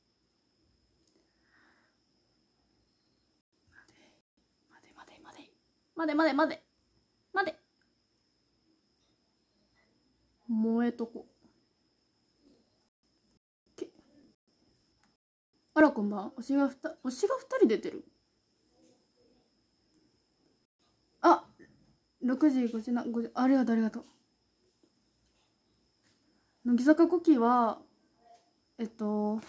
待て待て待て待て待て待て待て、燃えとこ。けあらこんばん。推しがふた推しがふたり出てる。あ、ろくじごじなごじ、ありがとうありがとう。乃木坂ご期はえっと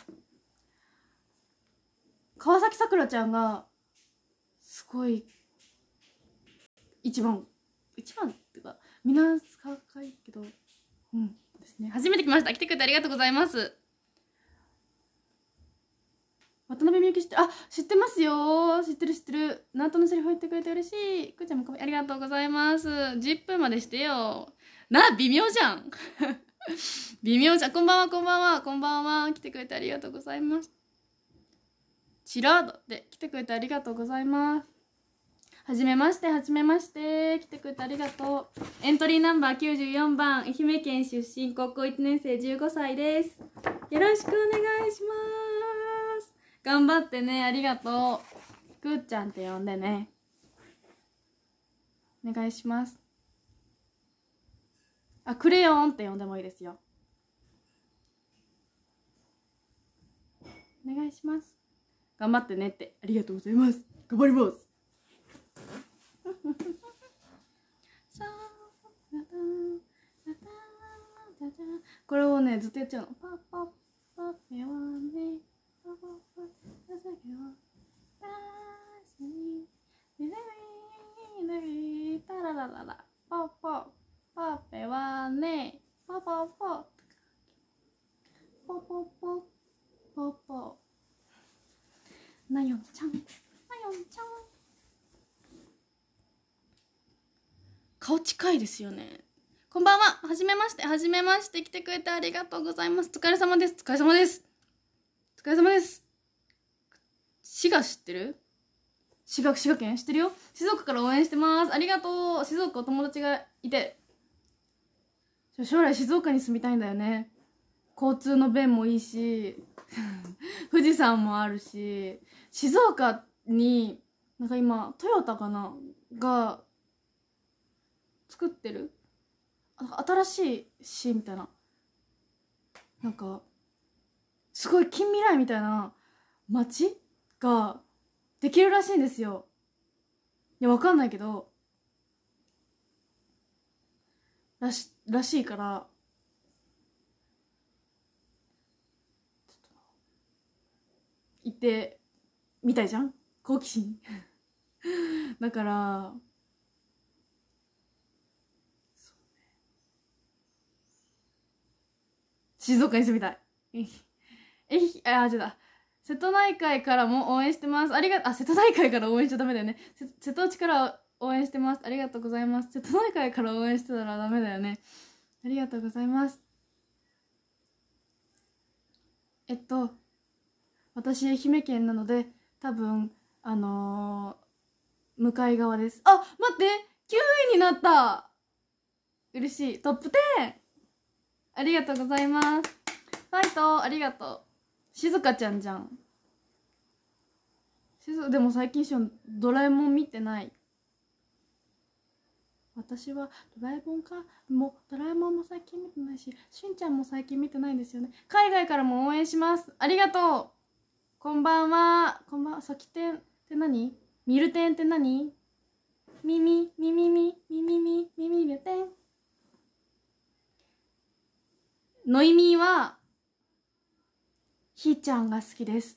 川崎さくらちゃんがすごい一番一番っていうかみんな高いけど、うんですね。初めて来ました。来てくれてありがとうございます。渡辺美幸知って、あ、知ってますよ。知ってる知ってる。ナートのセリフ言ってくれて嬉しい。くーちゃんもありがとうございます。じゅっぷんまでしてよ。な、微妙じゃん。微妙じゃん。こんばんはこんばんはこんばんは。来てくれてありがとうございます。チラードで来てくれてありがとうございます。はじめましてはじめまして。来てくれてありがとう。エントリーナンバーきゅうじゅうよんばん、愛媛県出身、高校いちねん生、じゅうごさいです。よろしくお願いします。頑張ってね。ありがとう。くーちゃんって呼んでね。お願いします。あ、クレヨンって呼んでもいいですよ。お願いします。頑張ってねって。ありがとうございます。頑張ります。これをねずっとやっちゃうの。パパパペはね、パパパパサケはダースにデレミレタララララパパパペはね、パパパパパパパパなよんちゃんなよんちゃん。顔近いですよね。こんばんは。はじめまして。はじめまして。来てくれてありがとうございます。お疲れ様です。お疲れ様です。お疲れ様です。滋賀知ってる？滋賀、滋賀県知ってるよ。静岡から応援してます。ありがとう。静岡お友達がいて。将来静岡に住みたいんだよね。交通の便もいいし、富士山もあるし、静岡に、なんか今、トヨタかなが、作ってる新しい市みたいな、なんかすごい近未来みたいな街ができるらしいんですよ。いやわかんないけどらしらしいから行ってみたいじゃん、好奇心だから静岡に住みたい。えいあ違うだ、瀬戸内海からも応援してます。ありがあ瀬戸内海から応援しちゃダメだよね。瀬戸内から応援してます。ありがとうございます。瀬戸内海から応援してたらダメだよね。ありがとうございます。えっと私愛媛県なので多分あのー、向かい側です。あ、待って、きゅういになった。嬉しい。トップじゅう。 ありがとうございます。ファイトありがとう。静香ちゃんじゃん。しずでも最近しょドラえもん見てない。私はドラえもんかもうドラえもんも最近見てないし、しゅんちゃんも最近見てないんですよね。海外からも応援します。ありがとう。こんばんは。こんばんは。さきてんって何？ミルテンって何？みみみみみみみみみみるてん。のいみはひーちゃんが好きです。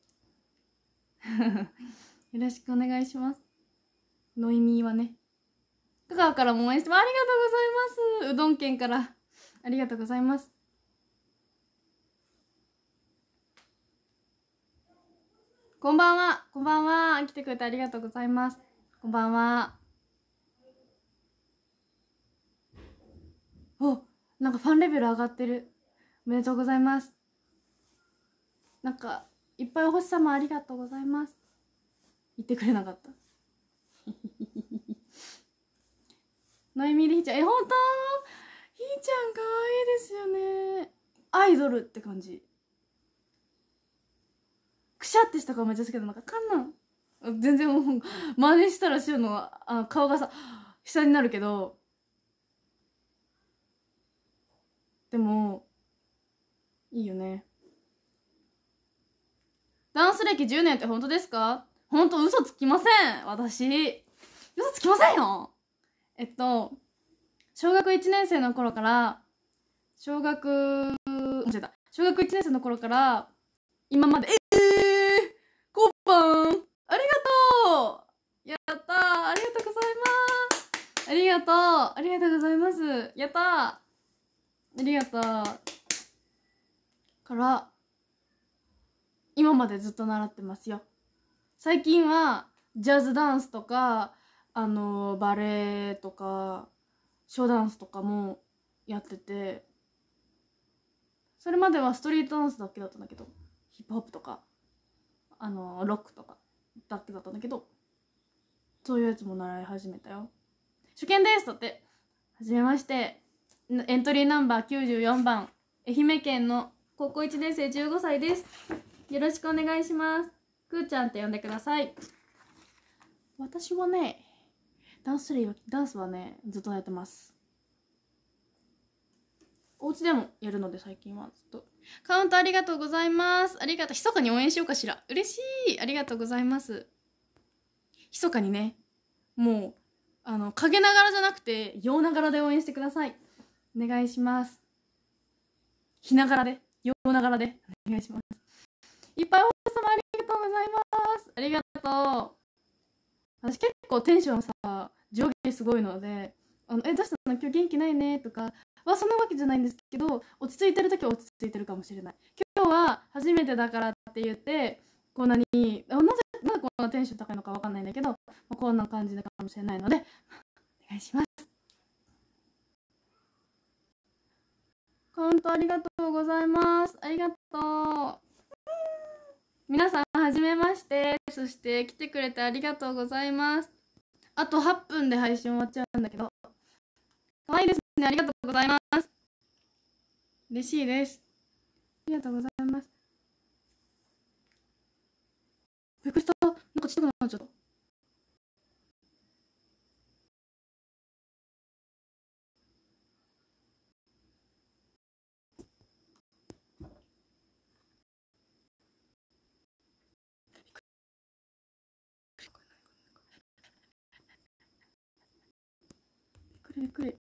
よろしくお願いします。のいみはね。香川からも応援してもありがとうございます。うどん県からありがとうございます。こんばんは。こんばんは。来てくれてありがとうございます。こんばんは。お、なんかファンレベル上がってる。おめでとうございます。なんかいっぱいお星様ありがとうございます。言ってくれなかった。のいみりひちゃん、え、ほんとひーちゃんかわいいですよね。アイドルって感じ。くしゃってした顔めっちゃ好きだ。なんかかんなん全然もう真似したらしゅうのあ顔がさ下になるけど、でもいいよね。ダンス歴じゅうねんって本当ですか？本当嘘つきません。私嘘つきませんよ。えっと小学いちねん生の頃から小学間違えた小学いちねん生の頃から今まで、ええー、コッパンありがとう。やったー。ありがとうございます。ありがとうありがとうございます。やったー。ありがとう。から今までずっと習ってますよ。最近はジャズダンスとかあのバレエとかショーダンスとかもやってて、それまではストリートダンスだけだったんだけど、ヒップホップとかあのロックとかだけだったんだけど、そういうやつも習い始めたよ。初見です。だってはじめまして。エントリーナンバーきゅうじゅうよんばん、愛媛県の高校いちねん生じゅうごさいです。よろしくお願いします。くーちゃんって呼んでください。私はねダンスレイダンスはねずっとやってます。お家でもやるので最近はずっと。カウントありがとうございます。ありがとう。密かに応援しようかしら。嬉しい。ありがとうございます。密かにね、もうあの陰ながらじゃなくて陽ながらで応援してください。お願いします。日ながらで陽ながらでお願いします。いっぱいお星様ありがとうございます。ありがとう。私結構テンションさ上下すごいので、あのえどうしたの今日元気ないねとかはそんなわけじゃないんですけど、落ち着いてる時は落ち着いてるかもしれない。今日は初めてだからって言ってこんなになぜなんでこんなテンション高いのかわかんないんだけど、こんな感じかもしれないのでお願いします。カウントありがとうございます。ありがとう。皆さんはじめまして。そして来てくれてありがとうございます。あとはっぷんで配信終わっちゃうんだけど、可愛いですね。ありがとうございます。嬉しいです。ありがとうございます。びっくりした。なんかちっちゃくなっちゃった。びっくり。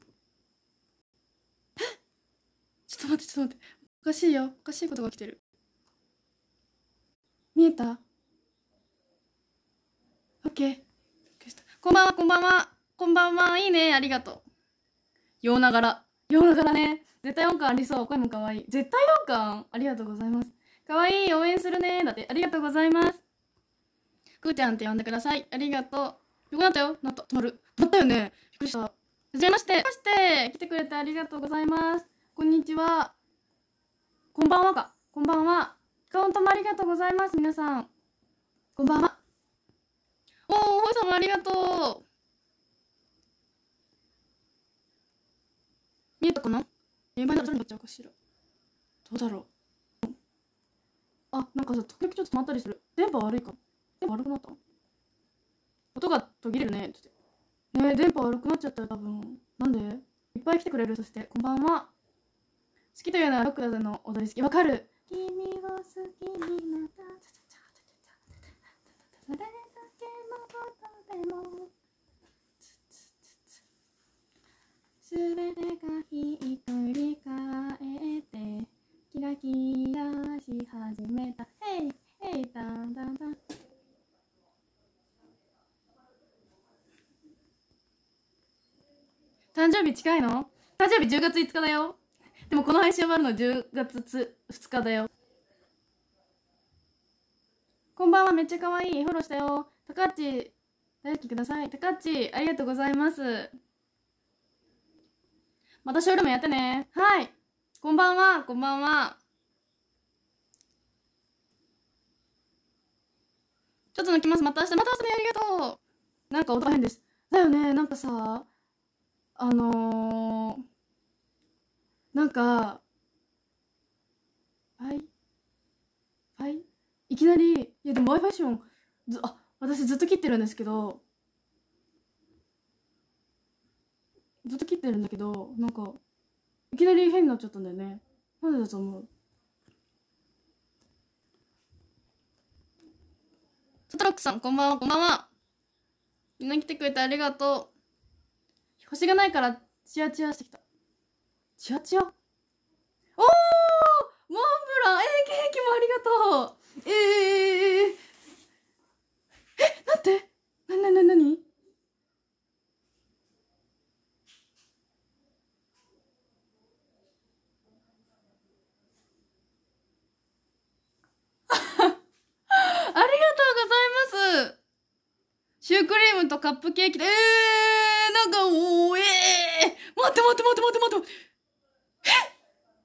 ちょっと待って、ちょっと待って。おかしいよ。おかしいことが起きてる。見えた？オッケー。こんばんは、こんばんは。こんばんは。いいね。ありがとう。ようながら。ようながらね。絶対音感ありそう。声もかわいい。絶対音感ありがとうございます。かわいい。応援するね。だって。ありがとうございます。くーちゃんって呼んでください。ありがとう。よくなったよ。なった。止まる。止まったよね。びっくりした。はじめまして。はじめまして。来てくれてありがとうございます。こんにちは。こんばんはか。こんばんは。カウントもありがとうございます。皆さん。こんばんは。おー、ほいさんもありがとう。見えたかな？え、バイかしら。どうだろう。あ、なんかさ、時々ちょっと止まったりする。電波悪いかも。電波悪くなったの？音が途切れるねって言って。ねえ、電波悪くなっちゃったよ、多分。なんで？いっぱい来てくれる。そして、こんばんは。好きというのはロックだぜの踊り好き。わかる。君を好きになった。それだけのことでも。すべてがひっくり返ってキラキラし始めた。ヘイヘイダンダンダン。誕生日近いの？誕生日じゅうがついつかだよ。でもこの配信終わるのじゅうがつふつかだよ。こんばんは、めっちゃ可愛い。フォローしたよ。たかっち大好きください。たかっちありがとうございます。またショールームやってね。はい。こんばんは、こんばんは。ちょっと抜きます。また明日。また明日ね。ありがとう。なんか音が変です。だよね。なんかさ、あのー、なんか、はい。はい。いきなり、いやでも Wi-Fi ション、ず、あ、私ずっと切ってるんですけど、ずっと切ってるんだけど、なんか、いきなり変になっちゃったんだよね。なんでだと思う？トトロックさん、こんばんは、こんばんは。みんな来てくれてありがとう。星がないから、チヤチヤしてきた。チヤチヤ？おー、モンブラン、えー、ケーキもありがとう。えー、え、待って。なになになになに？ありがとうございます。シュークリームとカップケーキで、えー、なんか、おー、えー、待って待って待って待って待って。え？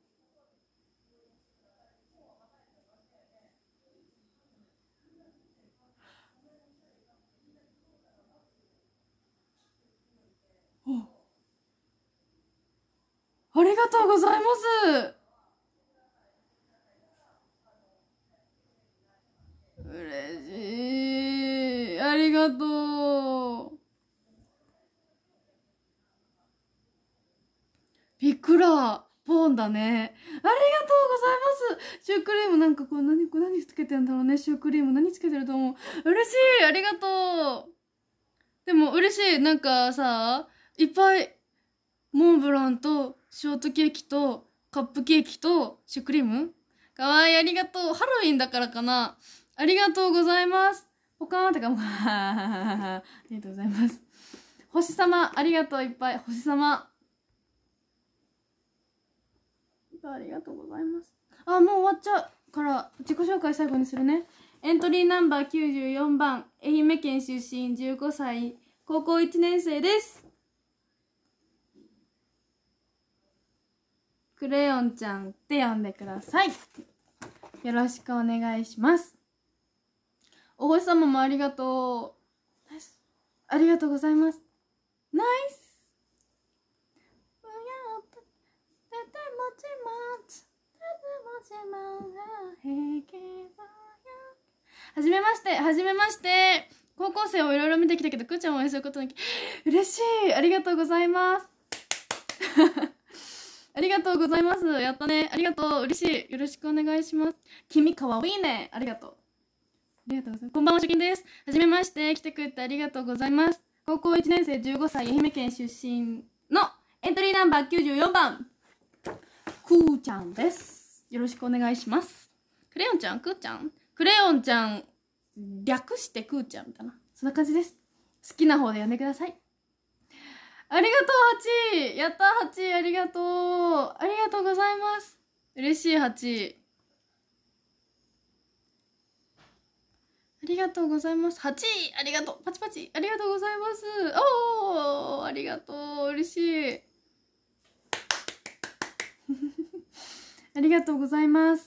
ありがとうございます。嬉しい。ありがとう。びっくらポンだね。ありがとうございます。シュークリームなんかこう何、これ何つけてんだろうね。シュークリーム何つけてると思う。嬉しい。ありがとう。でも嬉しい。なんかさ、いっぱいモンブランとショートケーキとカップケーキとシュークリームかわいい。ありがとう。ハロウィンだからかな。ありがとうございます。ポカーンってかもありがとうございます。星様ありがとう。いっぱい星様ありがとうございます。あ、もう終わっちゃうから自己紹介最後にするね。エントリーナンバーきゅうじゅうよんばん、愛媛県出身、じゅうごさい、高校いちねん生です。クレヨンちゃんって呼んでください。よろしくお願いします。お星様もありがとう。ナイス。ありがとうございます。ナイス。はじめまして、はじめまして。高校生をいろいろ見てきたけど、くーちゃんを応援することに嬉しい。ありがとうございます。ありがとうございます。やったね。ありがとう。嬉しい。よろしくお願いします。君かわいいね。ありがとう。ありがとうございます。こんばんは、しゅきんです。はじめまして。来てくれてありがとうございます。高校いちねん生、じゅうごさい、愛媛県出身のエントリーナンバーきゅうじゅうよんばん、くーちゃんです。よろしくお願いします。クレヨンちゃん、くーちゃん、クレヨンちゃん、略してくーちゃんみたいな。そんな感じです。好きな方で呼んでください。ありがとう、はち。やった、はち。ありがとう。ありがとうございます。嬉しい、はち。ありがとうございます。はち。ありがとう。パチパチ。ありがとうございます。おー、ありがとう。嬉しい。ありがとうございます。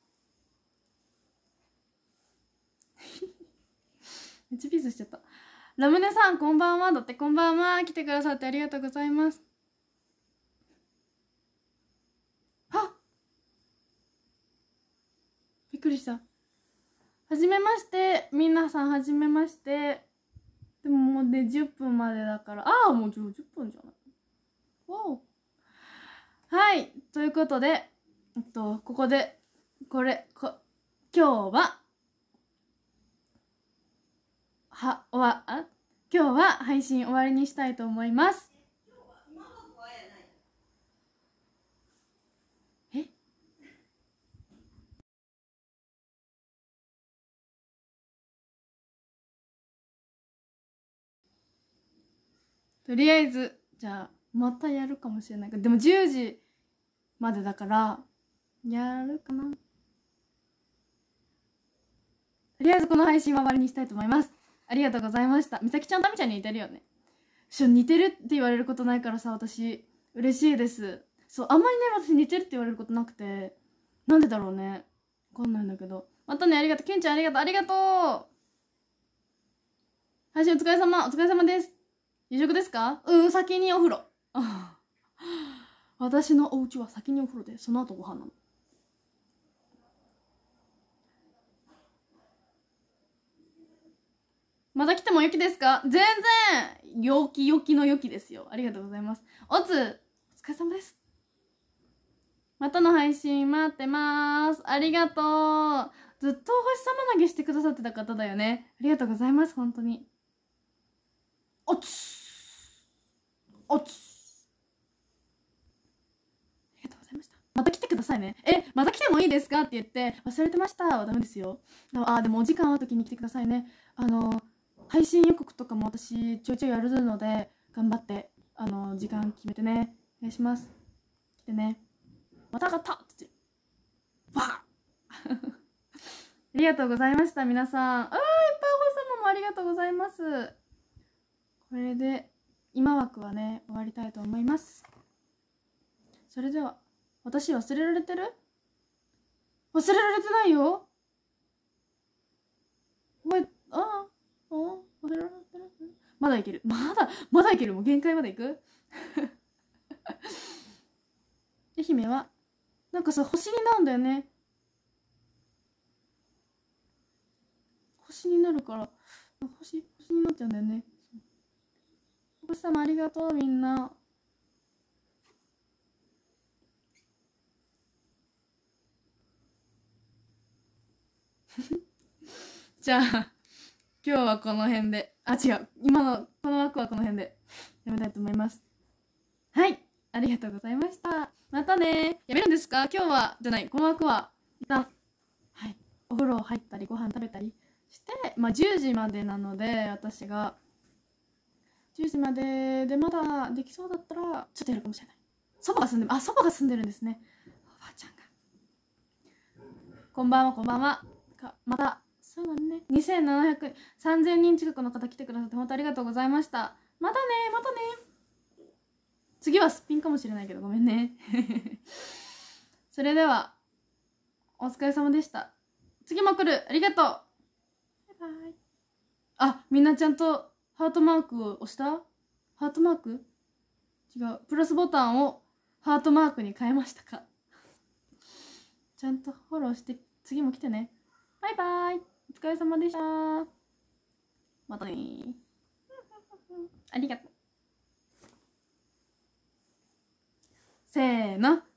めっちゃピースしちゃった。 ラムネさんこんばんは。だってこんばんは。来てくださってありがとうございます。はっ、びっくりした。はじめまして。皆さんはじめまして。でももうねじゅっぷんまでだから、ああもうじゅっぷんじゃない。わお。はい、ということで、えっとここでこれこ今日ははおわあ今日は配信終わりにしたいと思います。えとりあえずじゃあまたやるかもしれないけど、でもじゅうじまでだからやるかな。とりあえずこの配信は終わりにしたいと思います。ありがとうございました。みさきちゃんとみちゃんに似てるよね。しょ似てるって言われることないからさ、私嬉しいです。そう、あんまりね私似てるって言われることなくて、なんでだろうね、わかんないんだけど。またね、ありがとう。けんちゃんありがとう。ありがとう。配信お疲れ様。お疲れ様です。夕食ですか？うん、先にお風呂。私のお家は先にお風呂でその後ご飯なの。また来ても良きですか？全然陽気陽気の良きですよ。ありがとうございます。おつお疲れ様です。またの配信待ってます。ありがとう。ずっとお星様投げしてくださってた方だよね。ありがとうございます。本当に。おつおつありがとうございました。また来てくださいね。え、また来てもいいですかって言って忘れてましたはダメですよ。あ、でもお時間ある時に来てくださいね。あの配信予告とかも私ちょいちょいやるので頑張ってあの時間決めてね。お願いします。来てね。またがったってバーありがとうございました皆さん。あー、いっぱいお星様もありがとうございます。これで今枠はね終わりたいと思います。それでは、私忘れられてる？忘れられてないよ。おい、ああ、あ忘れられてる。まだいける。まだ、まだいける。もう限界までいく愛媛は、なんかさ、星になるんだよね。星になるから、星、星になっちゃうんだよね。お星様ありがとう、みんな。じゃあ、今日はこの辺で、あ、違う。今の、この枠はこの辺でやめたいと思います。はい。ありがとうございました。またね。やめるんですか？今日は、じゃない、この枠は、一旦、はい。お風呂入ったり、ご飯食べたりして、まあ、じゅうじまでなので、私が、じゅうじまででまだできそうだったら、ちょっとやるかもしれない。祖母が住んで、あ、祖母が住んでるんですね。おばあちゃんが。こんばんは、こんばんは。かまた、そうだね。にせんななひゃく、さんぜんにん近くの方来てくださって、本当ありがとうございました。またね、またね。次はすっぴんかもしれないけど、ごめんね。それでは、お疲れ様でした。次も来る。ありがとう。バイバイ。あ、みんなちゃんとハートマークを押した？ハートマーク？違う。プラスボタンをハートマークに変えましたか？ちゃんとフォローして、次も来てね。バイバイ。お疲れ様でした。またねー。ありがとう。せーの。